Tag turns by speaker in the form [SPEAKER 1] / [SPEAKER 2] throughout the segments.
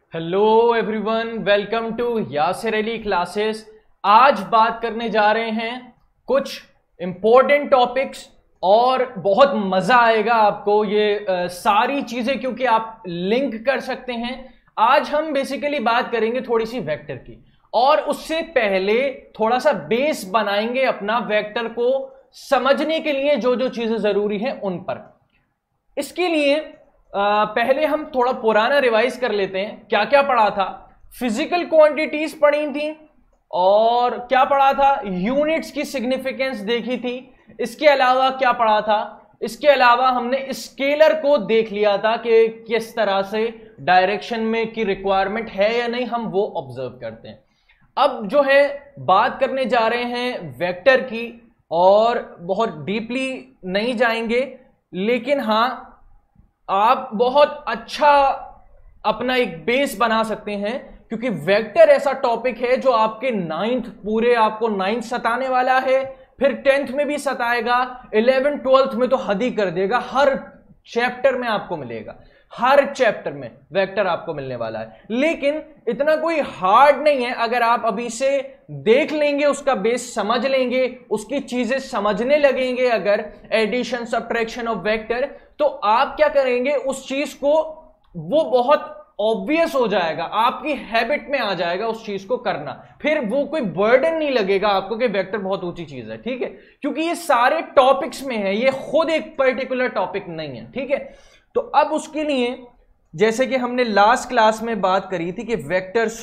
[SPEAKER 1] Hello everyone, welcome to Yasir Ali classes. आज बात करने जा रहे हैं कुछ इंपॉर्टेंट टॉपिक्स और बहुत मजा आएगा आपको ये सारी चीजें, क्योंकि आप लिंक कर सकते हैं। आज हम बेसिकली बात करेंगे थोड़ी सी वेक्टर की, और उससे पहले थोड़ा सा बेस बनाएंगे अपना वेक्टर को समझने के लिए। जो जो चीजें जरूरी हैं उन पर, इसके लिए पहले हम थोड़ा पुराना रिवाइज कर लेते हैं। क्या क्या पढ़ा था? फिजिकल क्वांटिटीज पढ़ी थी, और क्या पढ़ा था? यूनिट्स की सिग्निफिकेंस देखी थी। इसके अलावा क्या पढ़ा था? इसके अलावा हमने स्केलर को देख लिया था कि किस तरह से डायरेक्शन में की रिक्वायरमेंट है या नहीं, हम वो ऑब्जर्व करते हैं। अब जो है बात करने जा रहे हैं वेक्टर की, और बहुत डीपली नहीं जाएंगे, लेकिन हां आप बहुत अच्छा अपना एक बेस बना सकते हैं, क्योंकि वेक्टर ऐसा टॉपिक है जो आपके आपको नाइन्थ सताने वाला है, फिर 10th में भी सताएगा, 11th 12th में तो हद ही कर देगा। हर चैप्टर में आपको मिलेगा, हर चैप्टर में वेक्टर आपको मिलने वाला है। लेकिन इतना कोई हार्ड नहीं है। अगर आप अभी से देख लेंगे, उसका बेस समझ लेंगे, उसकी चीजें समझने लगेंगे, अगर एडिशन सब्ट्रैक्शन ऑफ वेक्टर, तो आप क्या करेंगे, उस चीज को वो बहुत ऑब्वियस हो जाएगा, आपकी हैबिट में आ जाएगा उस चीज को करना। फिर वो कोई बर्डन नहीं लगेगा आपको कि वेक्टर बहुत ऊंची चीज है, ठीक है? क्योंकि ये सारे टॉपिक्स में है, ये खुद एक पर्टिकुलर टॉपिक नहीं है, ठीक है? तो अब उसके लिए, जैसे कि हमने लास्ट क्लास में बात करी थी कि वेक्टर्स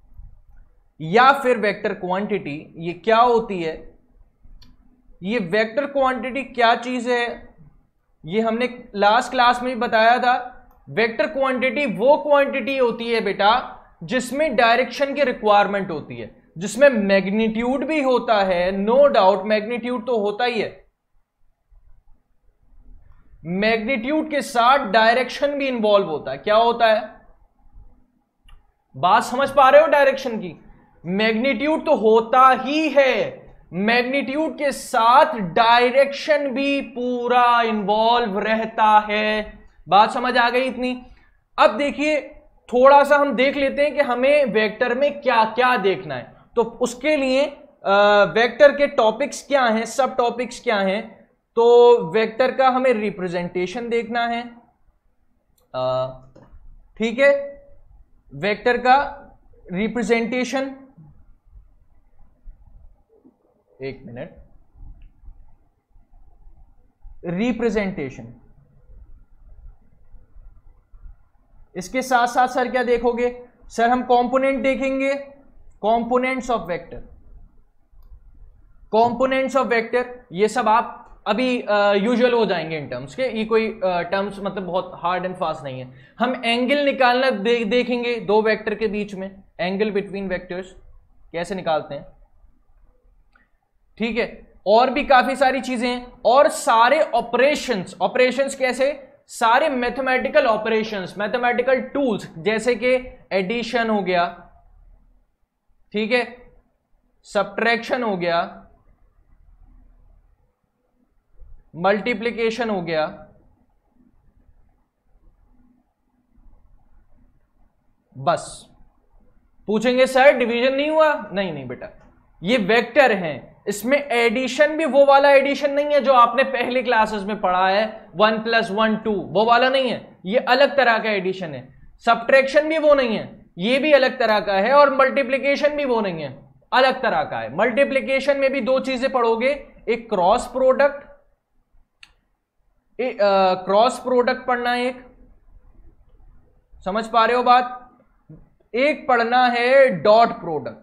[SPEAKER 1] या फिर वेक्टर क्वांटिटी ये क्या होती है। ये वेक्टर क्वांटिटी क्या चीज है, ये हमने लास्ट क्लास में भी बताया था। वेक्टर क्वांटिटी वो क्वांटिटी होती है बेटा जिसमें डायरेक्शन की रिक्वायरमेंट होती है, जिसमें मैग्नीट्यूड भी होता है। नो डाउट मैग्नीट्यूड तो होता ही है, मैग्नीट्यूड के साथ डायरेक्शन भी इंवॉल्व होता है। क्या होता है, बात समझ पा रहे हो? डायरेक्शन की मैग्नीट्यूड तो होता ही है, मैग्नीट्यूड के साथ डायरेक्शन भी पूरा इंवॉल्व रहता है। बात समझ आ गई इतनी? अब देखिए, थोड़ा सा हम देख लेते हैं कि हमें वेक्टर में क्या क्या देखना है। तो उसके लिए वेक्टर के टॉपिक्स क्या हैं, सब टॉपिक्स क्या हैं। तो वेक्टर का हमें रिप्रेजेंटेशन देखना है, ठीक है? वेक्टर का रिप्रेजेंटेशन, एक मिनट, रिप्रेजेंटेशन। इसके साथ साथ सर क्या देखोगे? सर हम कंपोनेंट देखेंगे, components of vector, components of vector. ये सब आप अभी यूजुअल हो जाएंगे इन टर्म्स के, ये कोई टर्म्स मतलब बहुत हार्ड एंड फास्ट नहीं है। हम एंगल निकालना देखेंगे दो वेक्टर के बीच में, एंगल बिटवीन वेक्टर्स कैसे निकालते हैं, ठीक है? और भी काफी सारी चीजें हैं, और सारे ऑपरेशंस कैसे, सारे मैथमेटिकल ऑपरेशंस, मैथमेटिकल टूल्स, जैसे कि एडिशन हो गया, ठीक है, सब्ट्रैक्शन हो गया, मल्टीप्लिकेशन हो गया, बस। पूछेंगे सर डिवीजन नहीं हुआ? नहीं नहीं बेटा, ये वेक्टर हैं, इसमें एडिशन भी वो वाला एडिशन नहीं है जो आपने पहले क्लासेस में पढ़ा है, 1 + 1 2, वो वाला नहीं है, ये अलग तरह का एडिशन है। सब्ट्रैक्शन भी वो नहीं है, ये भी अलग तरह का है, और मल्टीप्लिकेशन भी वो नहीं है, अलग तरह का है। मल्टीप्लिकेशन में भी दो चीजें पढ़ोगे, एक क्रॉस प्रोडक्ट, क्रॉस प्रोडक्ट पढ़ना है, एक, समझ पा रहे हो बात? एक पढ़ना है डॉट प्रोडक्ट।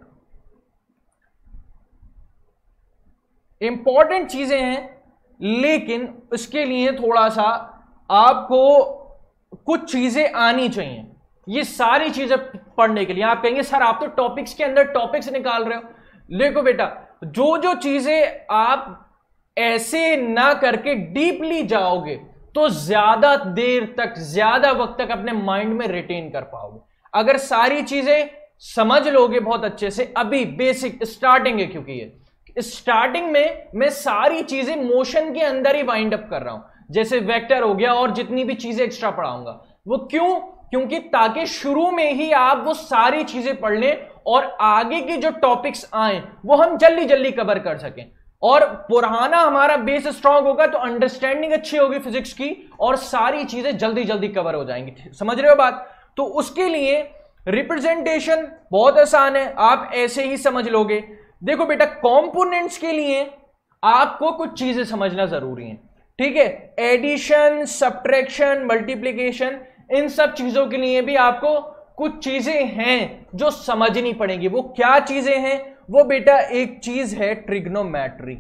[SPEAKER 1] इंपॉर्टेंट चीजें हैं, लेकिन इसके लिए थोड़ा सा आपको कुछ चीजें आनी चाहिए। ये सारी चीजें पढ़ने के लिए आप कहेंगे सर आप तो टॉपिक्स के अंदर टॉपिक्स निकाल रहे हो। देखो बेटा, जो जो चीजें आप ऐसे ना करके डीपली जाओगे तो ज्यादा देर तक, ज्यादा वक्त तक अपने माइंड में रिटेन कर पाओगे। अगर सारी चीजें समझ लोगे बहुत अच्छे से, अभी बेसिक स्टार्टिंग है, क्योंकि ये स्टार्टिंग में मैं सारी चीजें मोशन के अंदर ही वाइंड अप कर रहा हूं, जैसे वेक्टर हो गया और जितनी भी चीजें एक्स्ट्रा पढ़ाऊंगा। वो क्यों? क्योंकि ताकि शुरू में ही आप वो सारी चीजें पढ़ लें और आगे के जो टॉपिक्स आए वो हम जल्दी जल्दी कवर कर सकें। और पुराना हमारा बेस स्ट्रांग होगा तो अंडरस्टैंडिंग अच्छी होगी फिजिक्स की और सारी चीजें जल्दी जल्दी कवर हो जाएंगी। समझ रहे हो बात? तो उसके लिए रिप्रेजेंटेशन बहुत आसान है, आप ऐसे ही समझ लोगे। देखो बेटा, कंपोनेंट्स के लिए आपको कुछ चीजें समझना जरूरी है, ठीक है? एडिशन, सब्ट्रैक्शन, मल्टीप्लिकेशन, इन सब चीजों के लिए भी आपको कुछ चीजें हैं जो समझनी पड़ेंगी। वो क्या चीजें हैं? वो बेटा एक चीज है ट्रिग्नोमेट्री।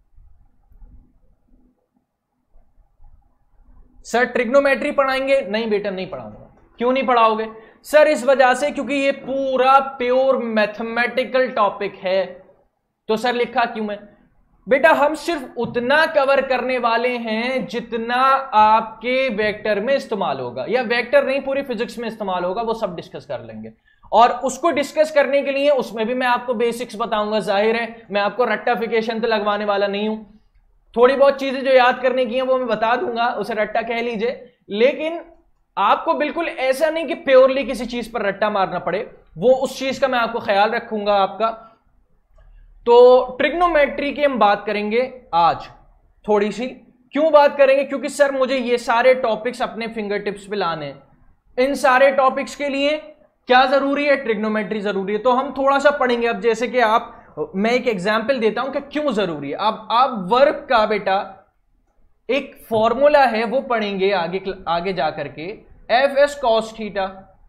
[SPEAKER 1] सर ट्रिग्नोमेट्री पढ़ाएंगे? नहीं बेटा नहीं पढ़ाऊंगा। क्यों नहीं पढ़ाओगे सर? इस वजह से क्योंकि ये पूरा प्योर मैथमेटिकल टॉपिक है। तो सर लिखा क्यों है? बेटा हम सिर्फ उतना कवर करने वाले हैं जितना आपके वेक्टर में इस्तेमाल होगा, या वेक्टर नहीं पूरी फिजिक्स में इस्तेमाल होगा, वो सब डिस्कस कर लेंगे। और उसको डिस्कस करने के लिए उसमें भी मैं आपको बेसिक्स बताऊंगा। जाहिर है मैं आपको रट्टाफिकेशन तो लगवाने वाला नहीं हूं, थोड़ी बहुत चीजें जो याद करने की हैं वो मैं बता दूंगा, उसे रट्टा कह लीजिए। लेकिन आपको बिल्कुल ऐसा नहीं कि प्योरली किसी चीज पर रट्टा मारना पड़े, वो उस चीज का मैं आपको ख्याल रखूंगा आपका। तो ट्रिग्नोमेट्री की हम बात करेंगे आज थोड़ी सी। क्यों बात करेंगे? क्योंकि सर मुझे ये सारे टॉपिक्स अपने फिंगर टिप्स पे लाने हैं। इन सारे टॉपिक्स के लिए क्या जरूरी है? ट्रिग्नोमेट्री जरूरी है। तो हम थोड़ा सा पढ़ेंगे। अब जैसे कि मैं एक एग्जाम्पल देता हूं कि क्यों जरूरी है। अब आप वर्क का बेटा एक फॉर्मूला है वो पढ़ेंगे आगे जाकर के, F S cos theta.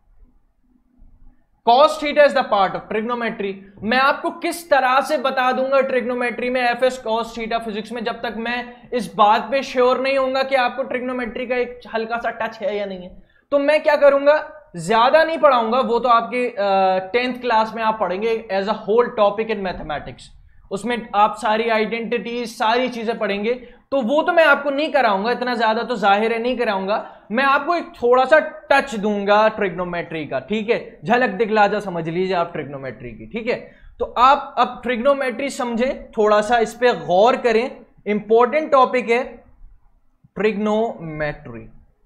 [SPEAKER 1] Cos theta is the part of trigonometry. मैं आपको किस तरह से बता दूंगा ट्रिग्नोमेट्री में F S cos theta physics में, जब तक मैं इस बात पे श्योर नहीं होऊंगा कि आपको ट्रिग्नोमेट्री का एक हल्का सा टच है या नहीं है। तो मैं क्या करूंगा, ज्यादा नहीं पढ़ाऊंगा, वो तो आपके 10th क्लास में आप पढ़ेंगे as a whole topic in mathematics. उसमें आप सारी आइडेंटिटी सारी चीजें पढ़ेंगे, तो वो तो मैं आपको नहीं कराऊंगा, इतना ज्यादा तो जाहिर है नहीं कराऊंगा। मैं आपको एक थोड़ा सा टच दूंगा ट्रिग्नोमेट्री का, ठीक है? झलक दिखलाजा समझ लीजिए आप ट्रिग्नोमेट्री की, ठीक है? तो आप अब ट्रिग्नोमेट्री समझे, थोड़ा सा इस पे गौर करें। इंपॉर्टेंट टॉपिक है ट्रिग्नोमेट्री।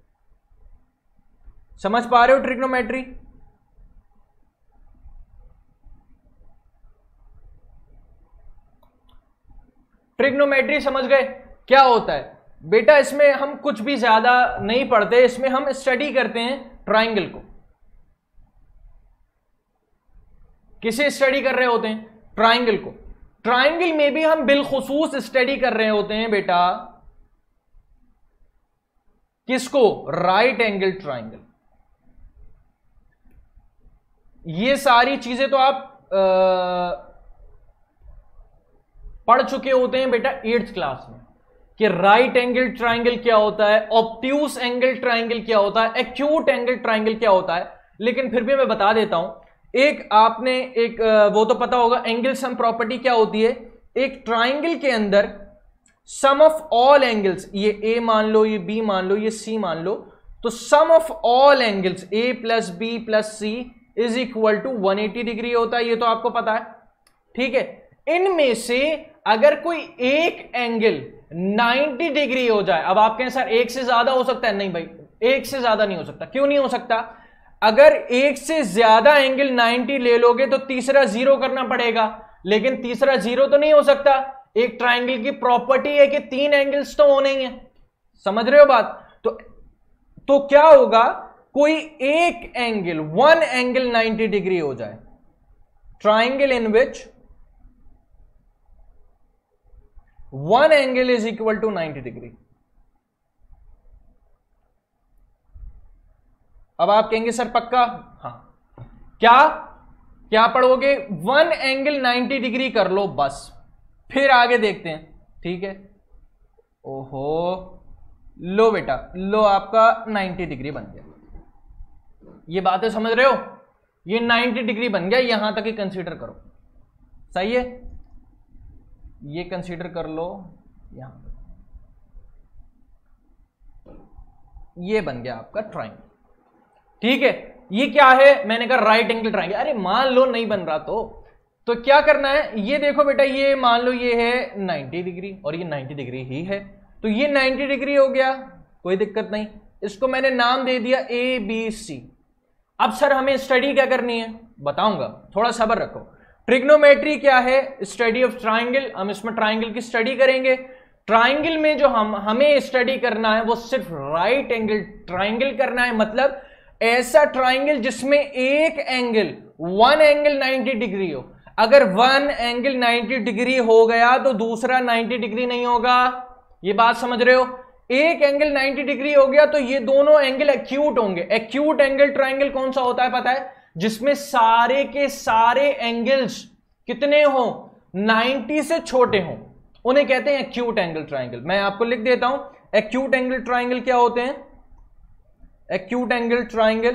[SPEAKER 1] समझ पा रहे हो ट्रिग्नोमेट्री? ट्रिग्नोमेट्री समझ गए क्या होता है? बेटा इसमें हम कुछ भी ज्यादा नहीं पढ़ते, इसमें हम स्टडी करते हैं ट्राइंगल को। किसे स्टडी कर रहे होते हैं? ट्राइंगल को। ट्राइंगल में भी हम बिलखुसूस स्टडी कर रहे होते हैं बेटा किसको? Right angle triangle. ये सारी चीजें तो आप पढ़ चुके होते हैं बेटा 8th क्लास में कि राइट एंगल ट्राइंगल क्या होता है, ऑब्ट्यूस एंगल ट्राइंगल क्या होता है, एक्यूट एंगल ट्राइंगल क्या होता है। लेकिन फिर भी मैं बता देता हूं, एक आपने एक वो तो पता होगा एंगल सम प्रॉपर्टी क्या होती है। एक ट्राइंगल के अंदर सम ऑफ ऑल एंगल्स, ये ए मान लो, ये बी मान लो, ये सी मान लो, तो sum of all angles A plus B plus C is equal to 180 degree होता है। ये तो आपको पता है, ठीक है? इनमें से अगर कोई एक एंगल 90 डिग्री हो जाए, अब आप कहें सर एक से ज्यादा हो सकता है? नहीं भाई, एक से ज्यादा नहीं हो सकता। क्यों नहीं हो सकता? अगर एक से ज्यादा एंगल 90 ले लोगे तो तीसरा जीरो करना पड़ेगा, लेकिन तीसरा जीरो तो नहीं हो सकता। एक ट्राइंगल की प्रॉपर्टी है कि 3 एंगल्स तो होने ही है। समझ रहे हो बात? तो क्या होगा, कोई एक एंगल, वन एंगल 90 डिग्री हो जाए, triangle in which one angle is equal to 90 degree. अब आप कहेंगे सर पक्का? हाँ। क्या पढ़ोगे? वन एंगल 90 डिग्री कर लो बस, फिर आगे देखते हैं, ठीक है? ओहो, लो बेटा, लो आपका 90 डिग्री बन गया। ये बातें समझ रहे हो? ये 90 डिग्री बन गया, यहां तक ही कंसीडर करो, सही है? ये कंसीडर कर लो, यहां ये बन गया आपका ट्राइंगल, ठीक है? ये क्या है? मैंने कहा राइट एंगल ट्राइंगल। अरे मान लो नहीं बन रहा तो क्या करना है? ये देखो बेटा, ये मान लो ये है 90 डिग्री और ये 90 डिग्री ही है, तो ये 90 डिग्री हो गया, कोई दिक्कत नहीं। इसको मैंने नाम दे दिया ए बी सी, अब सर हमें स्टडी क्या करनी है, बताऊंगा, थोड़ा सब्र रखो। ट्रिग्नोमेट्री क्या है? Study of triangle. हम इसमें ट्राइंगल की स्टडी करेंगे। ट्राइंगल में जो हमें स्टडी करना है वो सिर्फ राइट एंगल ट्राइंगल करना है, मतलब ऐसा ट्राइंगल जिसमें एक एंगल, वन एंगल 90 डिग्री हो। अगर वन एंगल 90 डिग्री हो गया तो दूसरा 90 डिग्री नहीं होगा, ये बात समझ रहे हो? एक एंगल 90 डिग्री हो गया तो ये दोनों एंगल एक्यूट होंगे। एक्यूट एंगल ट्राइंगल कौन सा होता है पता है? जिसमें सारे के सारे एंगल्स कितने हो, 90 से छोटे हो, उन्हें कहते हैं एक्यूट एंगल ट्राइंगल। मैं आपको लिख देता हूं, एक्यूट एंगल ट्राइंगल क्या होते हैं। एक्यूट एंगल ट्राइंगल,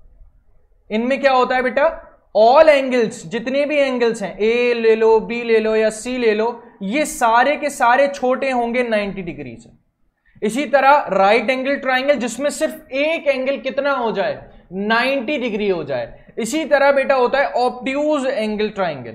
[SPEAKER 1] इनमें क्या होता है बेटा, ऑल एंगल्स, जितने भी एंगल्स हैं, ए ले लो, बी ले लो या सी ले लो, ये सारे के सारे छोटे होंगे 90 डिग्री से। इसी तरह राइट एंगल ट्राइंगल, जिसमें सिर्फ एक एंगल कितना हो जाए, 90 डिग्री हो जाए। इसी तरह बेटा होता है ऑब्ट्यूज एंगल ट्राइंगल,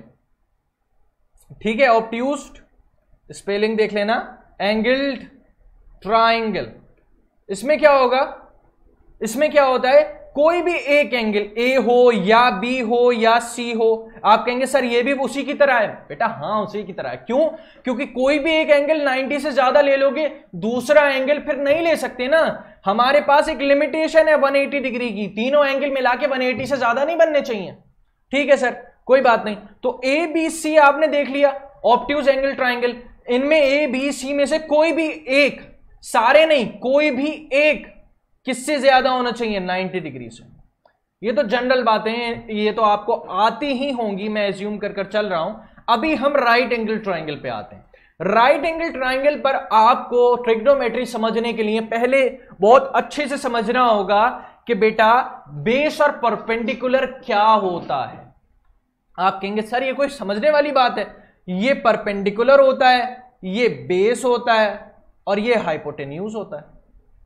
[SPEAKER 1] ठीक है, ऑब्ट्यूज्ड, स्पेलिंग देख लेना, एंगल्ड ट्राइंगल। इसमें क्या होगा, इसमें क्या होता है, कोई भी एक एंगल ए हो या बी हो या सी हो, आप कहेंगे सर ये भी उसी की तरह है। बेटा हाँ उसी की तरह है। क्यों? क्योंकि कोई भी एक एंगल 90 से ज्यादा ले लोगे, दूसरा एंगल फिर नहीं ले सकते ना। हमारे पास एक लिमिटेशन है 180 डिग्री की, तीनों एंगल मिला के 180 से ज्यादा नहीं बनने चाहिए। ठीक है सर, कोई बात नहीं। तो ए बी सी आपने देख लिया, ऑब्ट्यूज एंगल ट्राइंगल। इनमें ए बी सी में से कोई भी एक, सारे नहीं, कोई भी एक किससे ज्यादा होना चाहिए, 90 डिग्री से। ये तो जनरल बातें हैं, ये तो आपको आती ही होंगी, मैं एज्यूम कर चल रहा हूं। अभी हम राइट एंगल ट्राइंगल पे आते हैं। राइट एंगल ट्राइंगल पर आपको ट्रिग्नोमेट्री समझने के लिए पहले बहुत अच्छे से समझना होगा कि बेटा बेस और परपेंडिकुलर क्या होता है। आप कहेंगे सर ये कोई समझने वाली बात है, ये परपेंडिकुलर होता है, ये बेस होता है और ये हाइपोटेन्यूज होता है।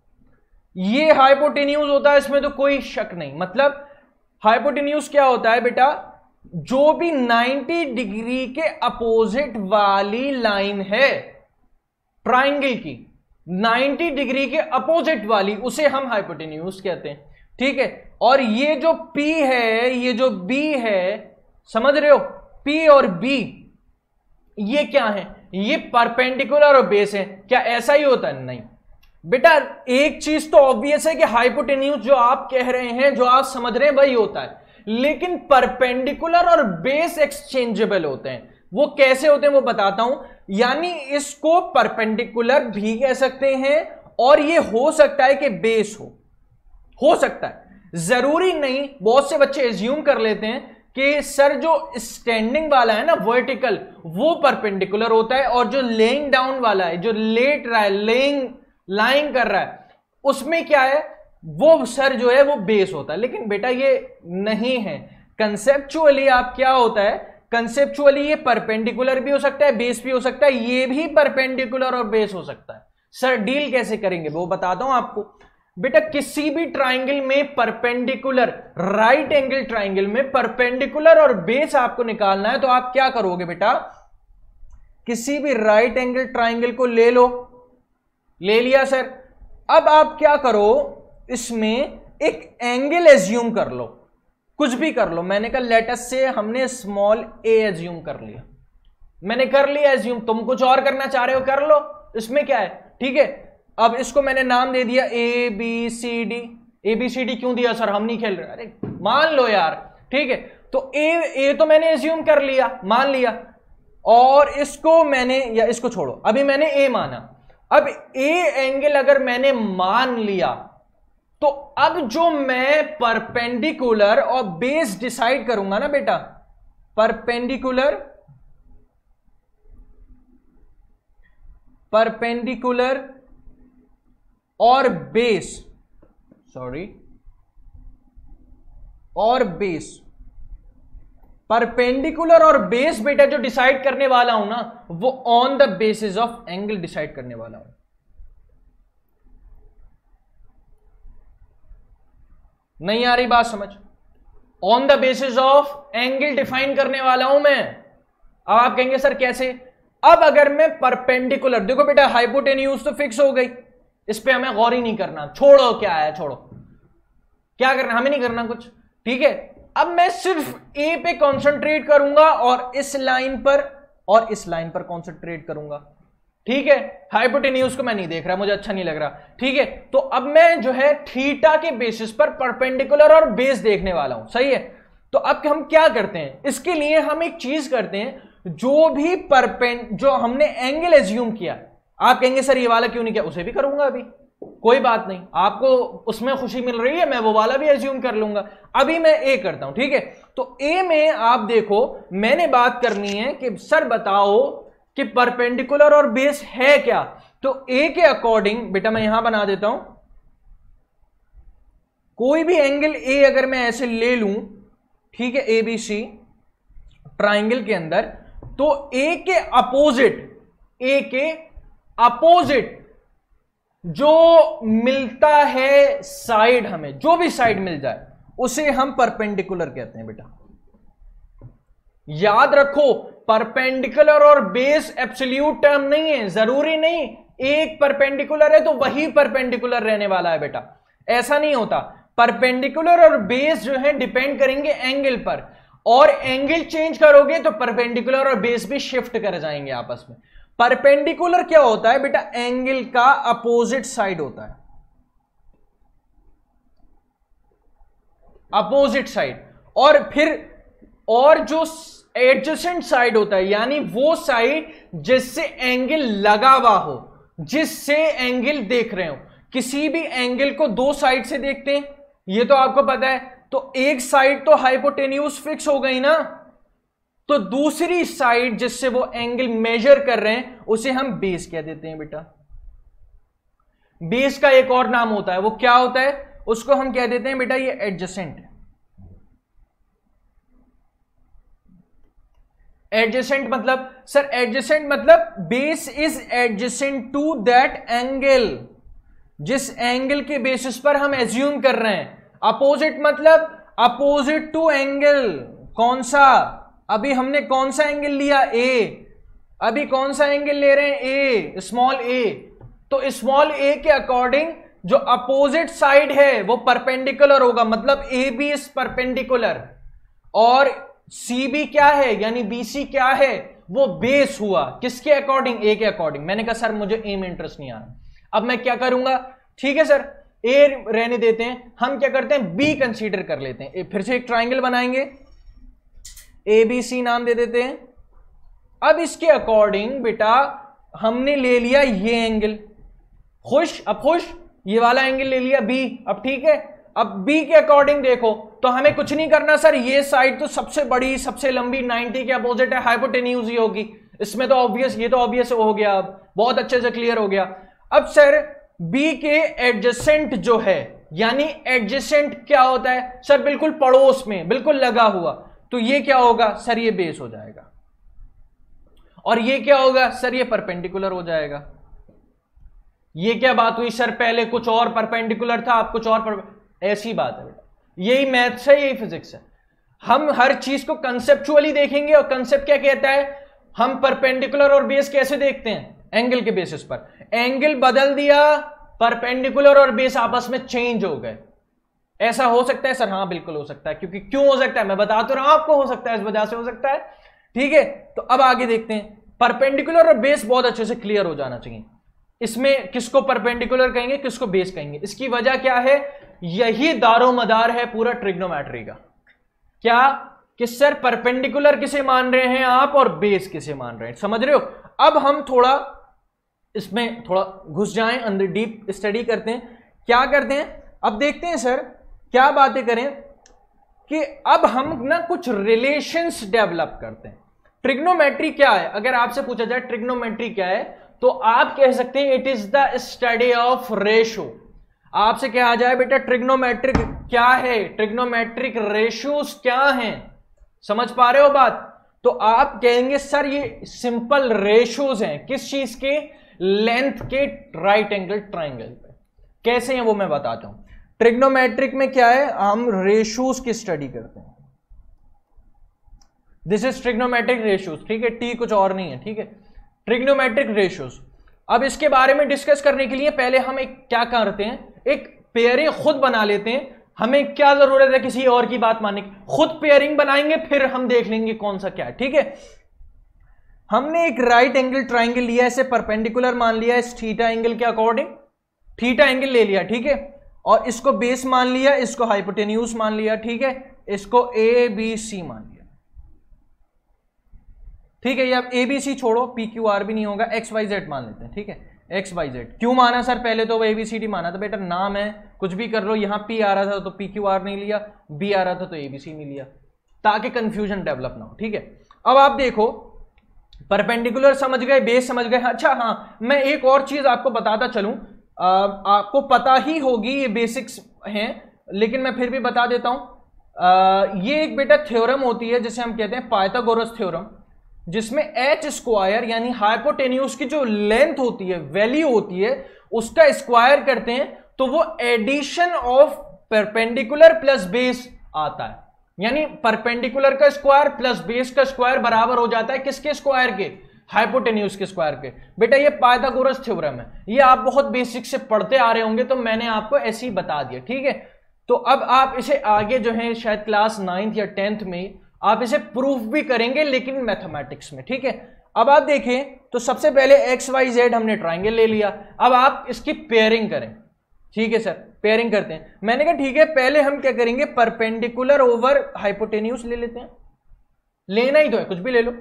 [SPEAKER 1] ये हाइपोटेन्यूज होता है, इसमें तो कोई शक नहीं। मतलब हाइपोटेन्यूज क्या होता है बेटा, जो भी 90 डिग्री के अपोजिट वाली लाइन है ट्राइंगल की, 90 डिग्री के अपोजिट वाली, उसे हम हाइपोटेन्यूज कहते हैं। ठीक है, और ये जो P है, ये जो B है, समझ रहे हो, P और B ये क्या है, ये परपेंडिकुलर और बेस है। क्या ऐसा ही होता है? नहीं बेटा, एक चीज तो ऑब्वियस है कि हाइपोटेन्यूज जो आप कह रहे हैं, जो आप समझ रहे हैं, वही होता है, लेकिन परपेंडिकुलर और बेस एक्सचेंजेबल होते हैं। वो कैसे होते हैं वो बताता हूं। यानी इसको परपेंडिकुलर भी कह सकते हैं और ये हो सकता है कि बेस हो सकता है, जरूरी नहीं। बहुत से बच्चे एज्यूम कर लेते हैं कि सर जो स्टैंडिंग वाला है ना, वर्टिकल, वो परपेंडिकुलर होता है, और जो लेइंग डाउन वाला है, जो लेट रहा है, लाइंग कर रहा है, उसमें क्या है, वो सर जो है वो बेस होता है। लेकिन बेटा ये नहीं है। कंसेप्चुअली आप क्या होता है, कंसेप्चुअली ये परपेंडिकुलर भी हो सकता है, बेस भी हो सकता है, ये भी परपेंडिकुलर और बेस हो सकता है। सर डील कैसे करेंगे वो बताता हूं आपको। बेटा किसी भी ट्राइंगल में परपेंडिकुलर, राइट एंगल ट्राइंगल में परपेंडिकुलर और बेस आपको निकालना है, तो आप क्या करोगे बेटा, किसी भी राइट एंगल ट्राइंगल को ले लो, ले लिया सर। अब आप क्या करो, इसमें एक एंगल एज्यूम कर लो, कुछ भी कर लो। मैंने कहा लेटस से हमने स्मॉल ए एज्यूम कर लिया, मैंने कर लिया एज्यूम, तुम कुछ और करना चाह रहे हो कर लो, इसमें क्या है। ठीक है, अब इसको मैंने नाम दे दिया A B C D. A B C D क्यों दिया सर, हम नहीं खेल रहे, अरे मान लो यार। ठीक है, तो ए तो मैंने एज्यूम कर लिया, मान लिया, और इसको मैंने, या इसको छोड़ो, अभी मैंने ए माना। अब ए एंगल अगर मैंने मान लिया, तो अब जो मैं परपेंडिकुलर और बेस डिसाइड करूंगा ना बेटा, परपेंडिकुलर और बेस, और बेस, परपेंडिकुलर और बेस बेटा जो डिसाइड करने वाला हूं ना, वो on the basis of angle decide करने वाला हूं। नहीं आ रही बात समझ? On the basis of angle define करने वाला हूं मैं। अब आप कहेंगे सर कैसे? अब अगर मैं परपेंडिकुलर, देखो बेटा हाइपोटेन्यूज तो फिक्स हो गई, इस पे हमें गौर ही नहीं करना, छोड़ो क्या है, छोड़ो क्या करना, हमें नहीं करना कुछ। ठीक है, अब मैं सिर्फ ए पे कंसंट्रेट करूंगा और इस लाइन पर कंसंट्रेट करूंगा। ठीक है, हाइपोटेन्यूज को मैं नहीं देख रहा, मुझे अच्छा नहीं लग रहा। ठीक है, तो अब मैं जो है थीटा के बेसिस पर परपेंडिकुलर और बेस देखने वाला हूं। सही है, तो अब हम क्या करते हैं, इसके लिए हम एक चीज करते हैं, जो हमने एंगल एज्यूम किया, आप कहेंगे सर ये वाला क्यों नहीं किया, उसे भी करूंगा अभी, कोई बात नहीं, आपको उसमें खुशी मिल रही है, मैं वो वाला भी एज्यूम कर लूंगा। अभी मैं ए करता हूं। ठीक है, तो ए में आप देखो मैंने बात करनी है कि सर बताओ कि परपेंडिकुलर और बेस है क्या। तो ए के अकॉर्डिंग बेटा मैं यहां बना देता हूं, कोई भी एंगल ए अगर मैं ऐसे ले लूं, ठीक है, ए बी सी ट्राइंगल के अंदर, तो ए के अपोजिट जो मिलता है साइड, हमें जो भी साइड मिल जाए उसे हम परपेंडिकुलर कहते हैं। बेटा याद रखो, परपेंडिकुलर और बेस एब्सोल्यूट टर्म नहीं है, जरूरी नहीं एक परपेंडिकुलर है तो वही परपेंडिकुलर रहने वाला है। बेटा ऐसा नहीं होता, परपेंडिकुलर और बेस जो है डिपेंड करेंगे एंगल पर, और एंगल चेंज करोगे तो परपेंडिकुलर और बेस भी शिफ्ट कर जाएंगे आपस में। परपेंडिकुलर क्या होता है बेटा, एंगल का अपोजिट साइड होता है, अपोजिट साइड, और जो एडजेसेंट साइड होता है, यानी वो साइड जिससे एंगल लगा हुआ हो, जिससे एंगल देख रहे हो। किसी भी एंगल को दो साइड से देखते हैं, ये तो आपको पता है, तो एक साइड तो हाइपोटेन्यूज फिक्स हो गई ना, तो दूसरी साइड जिससे वो एंगल मेजर कर रहे हैं उसे हम बेस कह देते हैं। बेटा बेस का एक और नाम होता है, वो क्या होता है, उसको हम कह देते हैं बेटा ये एडजेसेंट। एडजेसेंट मतलब सर, एडजेसेंट मतलब base is adjacent to that angle, जिस एंगल के बेसिस पर हम एज्यूम कर रहे हैं। अपोजिट मतलब अपोजिट टू एंगल, कौन सा, अभी हमने कौन सा एंगल लिया, ए, अभी कौन सा एंगल ले रहे हैं, ए, स्मॉल ए, तो स्मॉल ए के अकॉर्डिंग जो अपोजिट साइड है वो परपेंडिकुलर होगा, मतलब ए बी इज परपेंडिकुलर, और सी बी क्या है, यानी बी सी क्या है, वो बेस हुआ, किसके अकॉर्डिंग, ए के अकॉर्डिंग। मैंने कहा सर मुझे ए में इंटरेस्ट नहीं आ रहा, अब मैं क्या करूंगा, ठीक है सर ए रहने देते हैं, हम क्या करते हैं बी कंसीडर कर लेते हैं, फिर से एक ट्राइंगल बनाएंगे, ए बी सी नाम दे देते हैं। अब इसके अकॉर्डिंग बेटा हमने ले लिया ये एंगल, खुश, अब खुश, ये वाला एंगल ले लिया बी, अब ठीक है, अब बी के अकॉर्डिंग देखो तो हमें कुछ नहीं करना सर, ये साइड तो सबसे बड़ी सबसे लंबी 90 के अपोजिट है, हाइपोटेन्यूज ही होगी, इसमें तो ऑब्वियस, ये तो ऑब्वियस हो गया, अब बहुत अच्छे से क्लियर हो गया। अब सर बी के एडजेसेंट जो है, यानी एडजेसेंट क्या होता है सर, बिल्कुल पड़ोस में, बिल्कुल लगा हुआ, तो ये क्या होगा सर, ये बेस हो जाएगा, और ये क्या होगा सर, ये परपेंडिकुलर हो जाएगा। ये क्या बात हुई सर, पहले कुछ और परपेंडिकुलर था, अब कुछ और ऐसी बात है बेटा, यही मैथ्स है, यही फिजिक्स है। हम हर चीज को कंसेप्चुअली देखेंगे, और कंसेप्ट क्या कहता है, हम परपेंडिकुलर और बेस कैसे देखते हैं, एंगल के बेसिस पर, एंगल बदल दिया, परपेंडिकुलर और बेस आपस में चेंज हो गए। ऐसा हो सकता है सर, हाँ बिल्कुल हो सकता है, क्योंकि क्यों हो सकता है मैं बता तो रहा हूं आपको, हो सकता है इस वजह से हो सकता है। ठीक है, तो अब आगे देखते हैं, परपेंडिकुलर और बेस बहुत अच्छे से क्लियर हो जाना चाहिए। इसमें किसको परपेंडिकुलर कहेंगे, किसको बेस कहेंगे, इसकी वजह क्या है, यही दारोमदार है पूरा ट्रिग्नोमेट्री का। क्या कि सर परपेंडिकुलर किसे मान रहे हैं आप और बेस किसे मान रहे हैं, समझ रहे हो। अब हम थोड़ा इसमें थोड़ा घुस जाएं, अंदर डीप स्टडी करते हैं, क्या करते हैं, अब देखते हैं सर क्या बातें करें, कि अब हम ना कुछ रिलेशंस डेवलप करते हैं। ट्रिग्नोमेट्री क्या है, अगर आपसे पूछा जाए ट्रिग्नोमेट्री क्या है, तो आप कह सकते हैं it is the study of ratio. आपसे कहा जाए बेटा ट्रिग्नोमेट्रिक क्या है, ट्रिग्नोमेट्रिक रेशियोज क्या हैं, समझ पा रहे हो बात, तो आप कहेंगे सर ये सिंपल रेशियोज हैं, किस चीज के, लेंथ के राइट एंगल ट्राइंगल पे। कैसे हैं वो मैं बताता हूं। ट्रिग्नोमेट्रिक में क्या है, हम रेशियोज की स्टडी करते हैं, दिस इज ट्रिग्नोमेट्रिक रेशियोज, ठीक है, टी कुछ और नहीं है, ठीक है, ट्रिग्नोमेट्रिक रेशियोज। अब इसके बारे में डिस्कस करने के लिए पहले हम एक क्या करते हैं, एक पेयरें खुद बना लेते हैं, हमें क्या जरूरत है किसी और की बात मानने की, खुद पेयरिंग बनाएंगे फिर हम देख लेंगे कौन सा क्या है। ठीक है, हमने एक राइट एंगल ट्राइंगल लिया, इसे परपेंडिकुलर मान लिया इस थीटा एंगल के अकॉर्डिंग, थीटा एंगल ले लिया। ठीक है, और इसको बेस मान लिया, इसको हाइपोटेन्यूज मान लिया। ठीक है, इसको ए बी सी मान लिया। ठीक है, ये अब ए बी सी छोड़ो, पी क्यू आर भी नहीं होगा, एक्स वाई जेड मान लेते हैं। ठीक है, एक्स वाई जेड क्यों माना सर, पहले तो वो ए बी सी डी माना था बेटा, नाम है कुछ भी कर लो, यहां पी आ रहा था तो पी क्यू आर नहीं लिया, बी आ रहा था तो ए बी सी नहीं लिया, ताकि कंफ्यूजन डेवलप ना हो। ठीक है, अब आप देखो परपेंडिकुलर समझ गए, बेस समझ गए। अच्छा हाँ, मैं एक और चीज आपको बताता चलूं, आपको पता ही होगी, ये बेसिक्स हैं लेकिन मैं फिर भी बता देता हूं। ये एक बेटा थ्योरम होती है जिसे हम कहते हैं पाइथागोरस थ्योरम, जिसमें एच स्क्वायर यानी हाइपोटेन्यूज की जो लेंथ होती है, वैल्यू होती है, उसका स्क्वायर करते हैं तो वो addition of perpendicular plus base आता है। यानी परपेंडिकुलर का स्क्वायर प्लस बेस का स्क्वायर बराबर हो जाता है किसके स्क्वायर के, हाइपोटेन्यूज के स्क्वायर के। बेटा ये पाइथागोरस थ्योरम है, ये आप बहुत बेसिक से पढ़ते आ रहे होंगे तो मैंने आपको ऐसे ही बता दिया। ठीक है, तो अब आप इसे आगे जो है शायद क्लास 9th या 10th में आप इसे प्रूफ भी करेंगे, लेकिन मैथमेटिक्स में। ठीक है, अब आप देखें तो सबसे पहले एक्स वाई जेड हमने ट्राइंगल ले लिया, अब आप इसकी पेयरिंग करें। ठीक है सर, पेयरिंग करते हैं। मैंने कहा ठीक है, पहले हम क्या करेंगे, परपेंडिकुलर ओवर हाइपोटेन्यूज ले लेते हैं, लेना ही तो है, कुछ भी ले लो।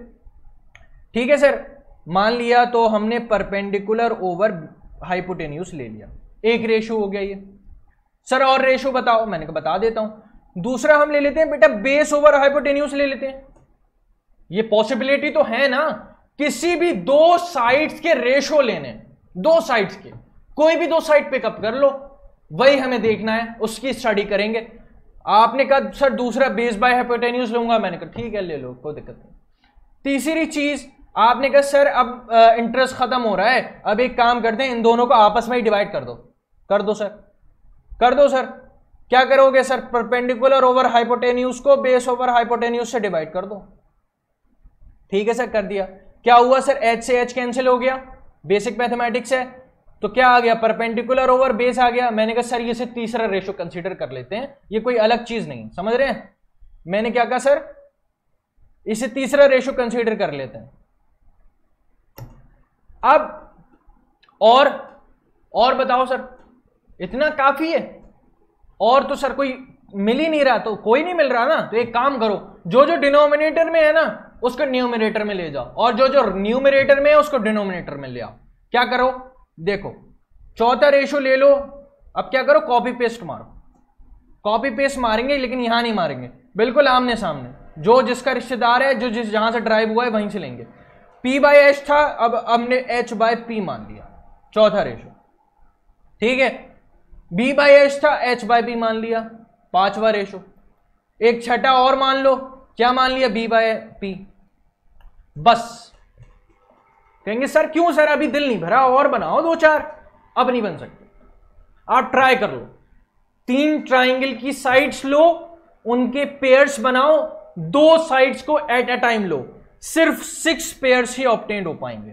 [SPEAKER 1] ठीक है सर, मान लिया तो हमने परपेंडिकुलर ओवर हाइपोटेन्यूज ले लिया, एक रेशो हो गया ये। सर और रेशो बताओ, मैंने कहा बता देता हूं। दूसरा हम ले लेते हैं बेटा बेस ओवर हाइपोटेन्यूज ले लेते हैं। ये पॉसिबिलिटी तो है ना, किसी भी दो साइड्स के रेशो लेने, दो साइड्स के, कोई भी दो साइड पिकअप कर लो, वही हमें देखना है, उसकी स्टडी करेंगे। आपने कहा सर दूसरा बेस बाय हाइपोटेन्यूज लूंगा, मैंने कहा ठीक है ले लो, कोई दिक्कत नहीं। तीसरी चीज आपने कहा सर अब इंटरेस्ट खत्म हो रहा है, अब एक काम करते हैं इन दोनों को आपस में ही डिवाइड कर दो। कर दो सर, कर दो सर। क्या करोगे सर, परपेंडिकुलर ओवर हाइपोटेन्यूज को बेस ओवर हाइपोटेन्यूज से डिवाइड कर दो। ठीक है सर, कर दिया। क्या हुआ सर, एच से एच कैंसिल हो गया, बेसिक मैथमेटिक्स है, तो क्या आ गया, परपेंडिकुलर ओवर बेस आ गया। मैंने कहा सर ये से तीसरा रेशो कंसीडर कर लेते हैं, ये कोई अलग चीज नहीं, समझ रहे हैं। मैंने क्या कहा सर, इसे तीसरा रेशो कंसीडर कर लेते हैं। अब और बताओ सर, इतना काफी है? और तो सर कोई मिल ही नहीं रहा, तो कोई नहीं मिल रहा ना, तो एक काम करो, जो जो डिनोमिनेटर में है ना उसको न्यूमरेटर में ले जाओ, और जो जो न्यूमरेटर में है उसको डिनोमिनेटर में ले आओ। क्या करो, देखो चौथा रेशो ले लो। अब क्या करो, कॉपी पेस्ट मारो। कॉपी पेस्ट मारेंगे लेकिन यहां नहीं मारेंगे, बिल्कुल आमने सामने, जो जिसका रिश्तेदार है, जो जिस जहां से ड्राइव हुआ है वहीं से लेंगे। P बाई एच था, अब हमने H बाय P मान लिया, चौथा रेशो। ठीक है, B बाई एच था, H बाय P मान लिया, पांचवा रेशो। एक छठा और मान लो, क्या मान लिया, B बाय P। बस कहेंगे सर क्यों सर, अभी दिल नहीं भरा, और बनाओ दो चार। अब नहीं बन सकते, आप ट्राई कर लो। 3 ट्राइंगल की साइड्स लो, उनके पेयर्स बनाओ, 2 साइड्स को एट अ टाइम लो, सिर्फ 6 पेयर्स ही ऑब्टेन हो पाएंगे।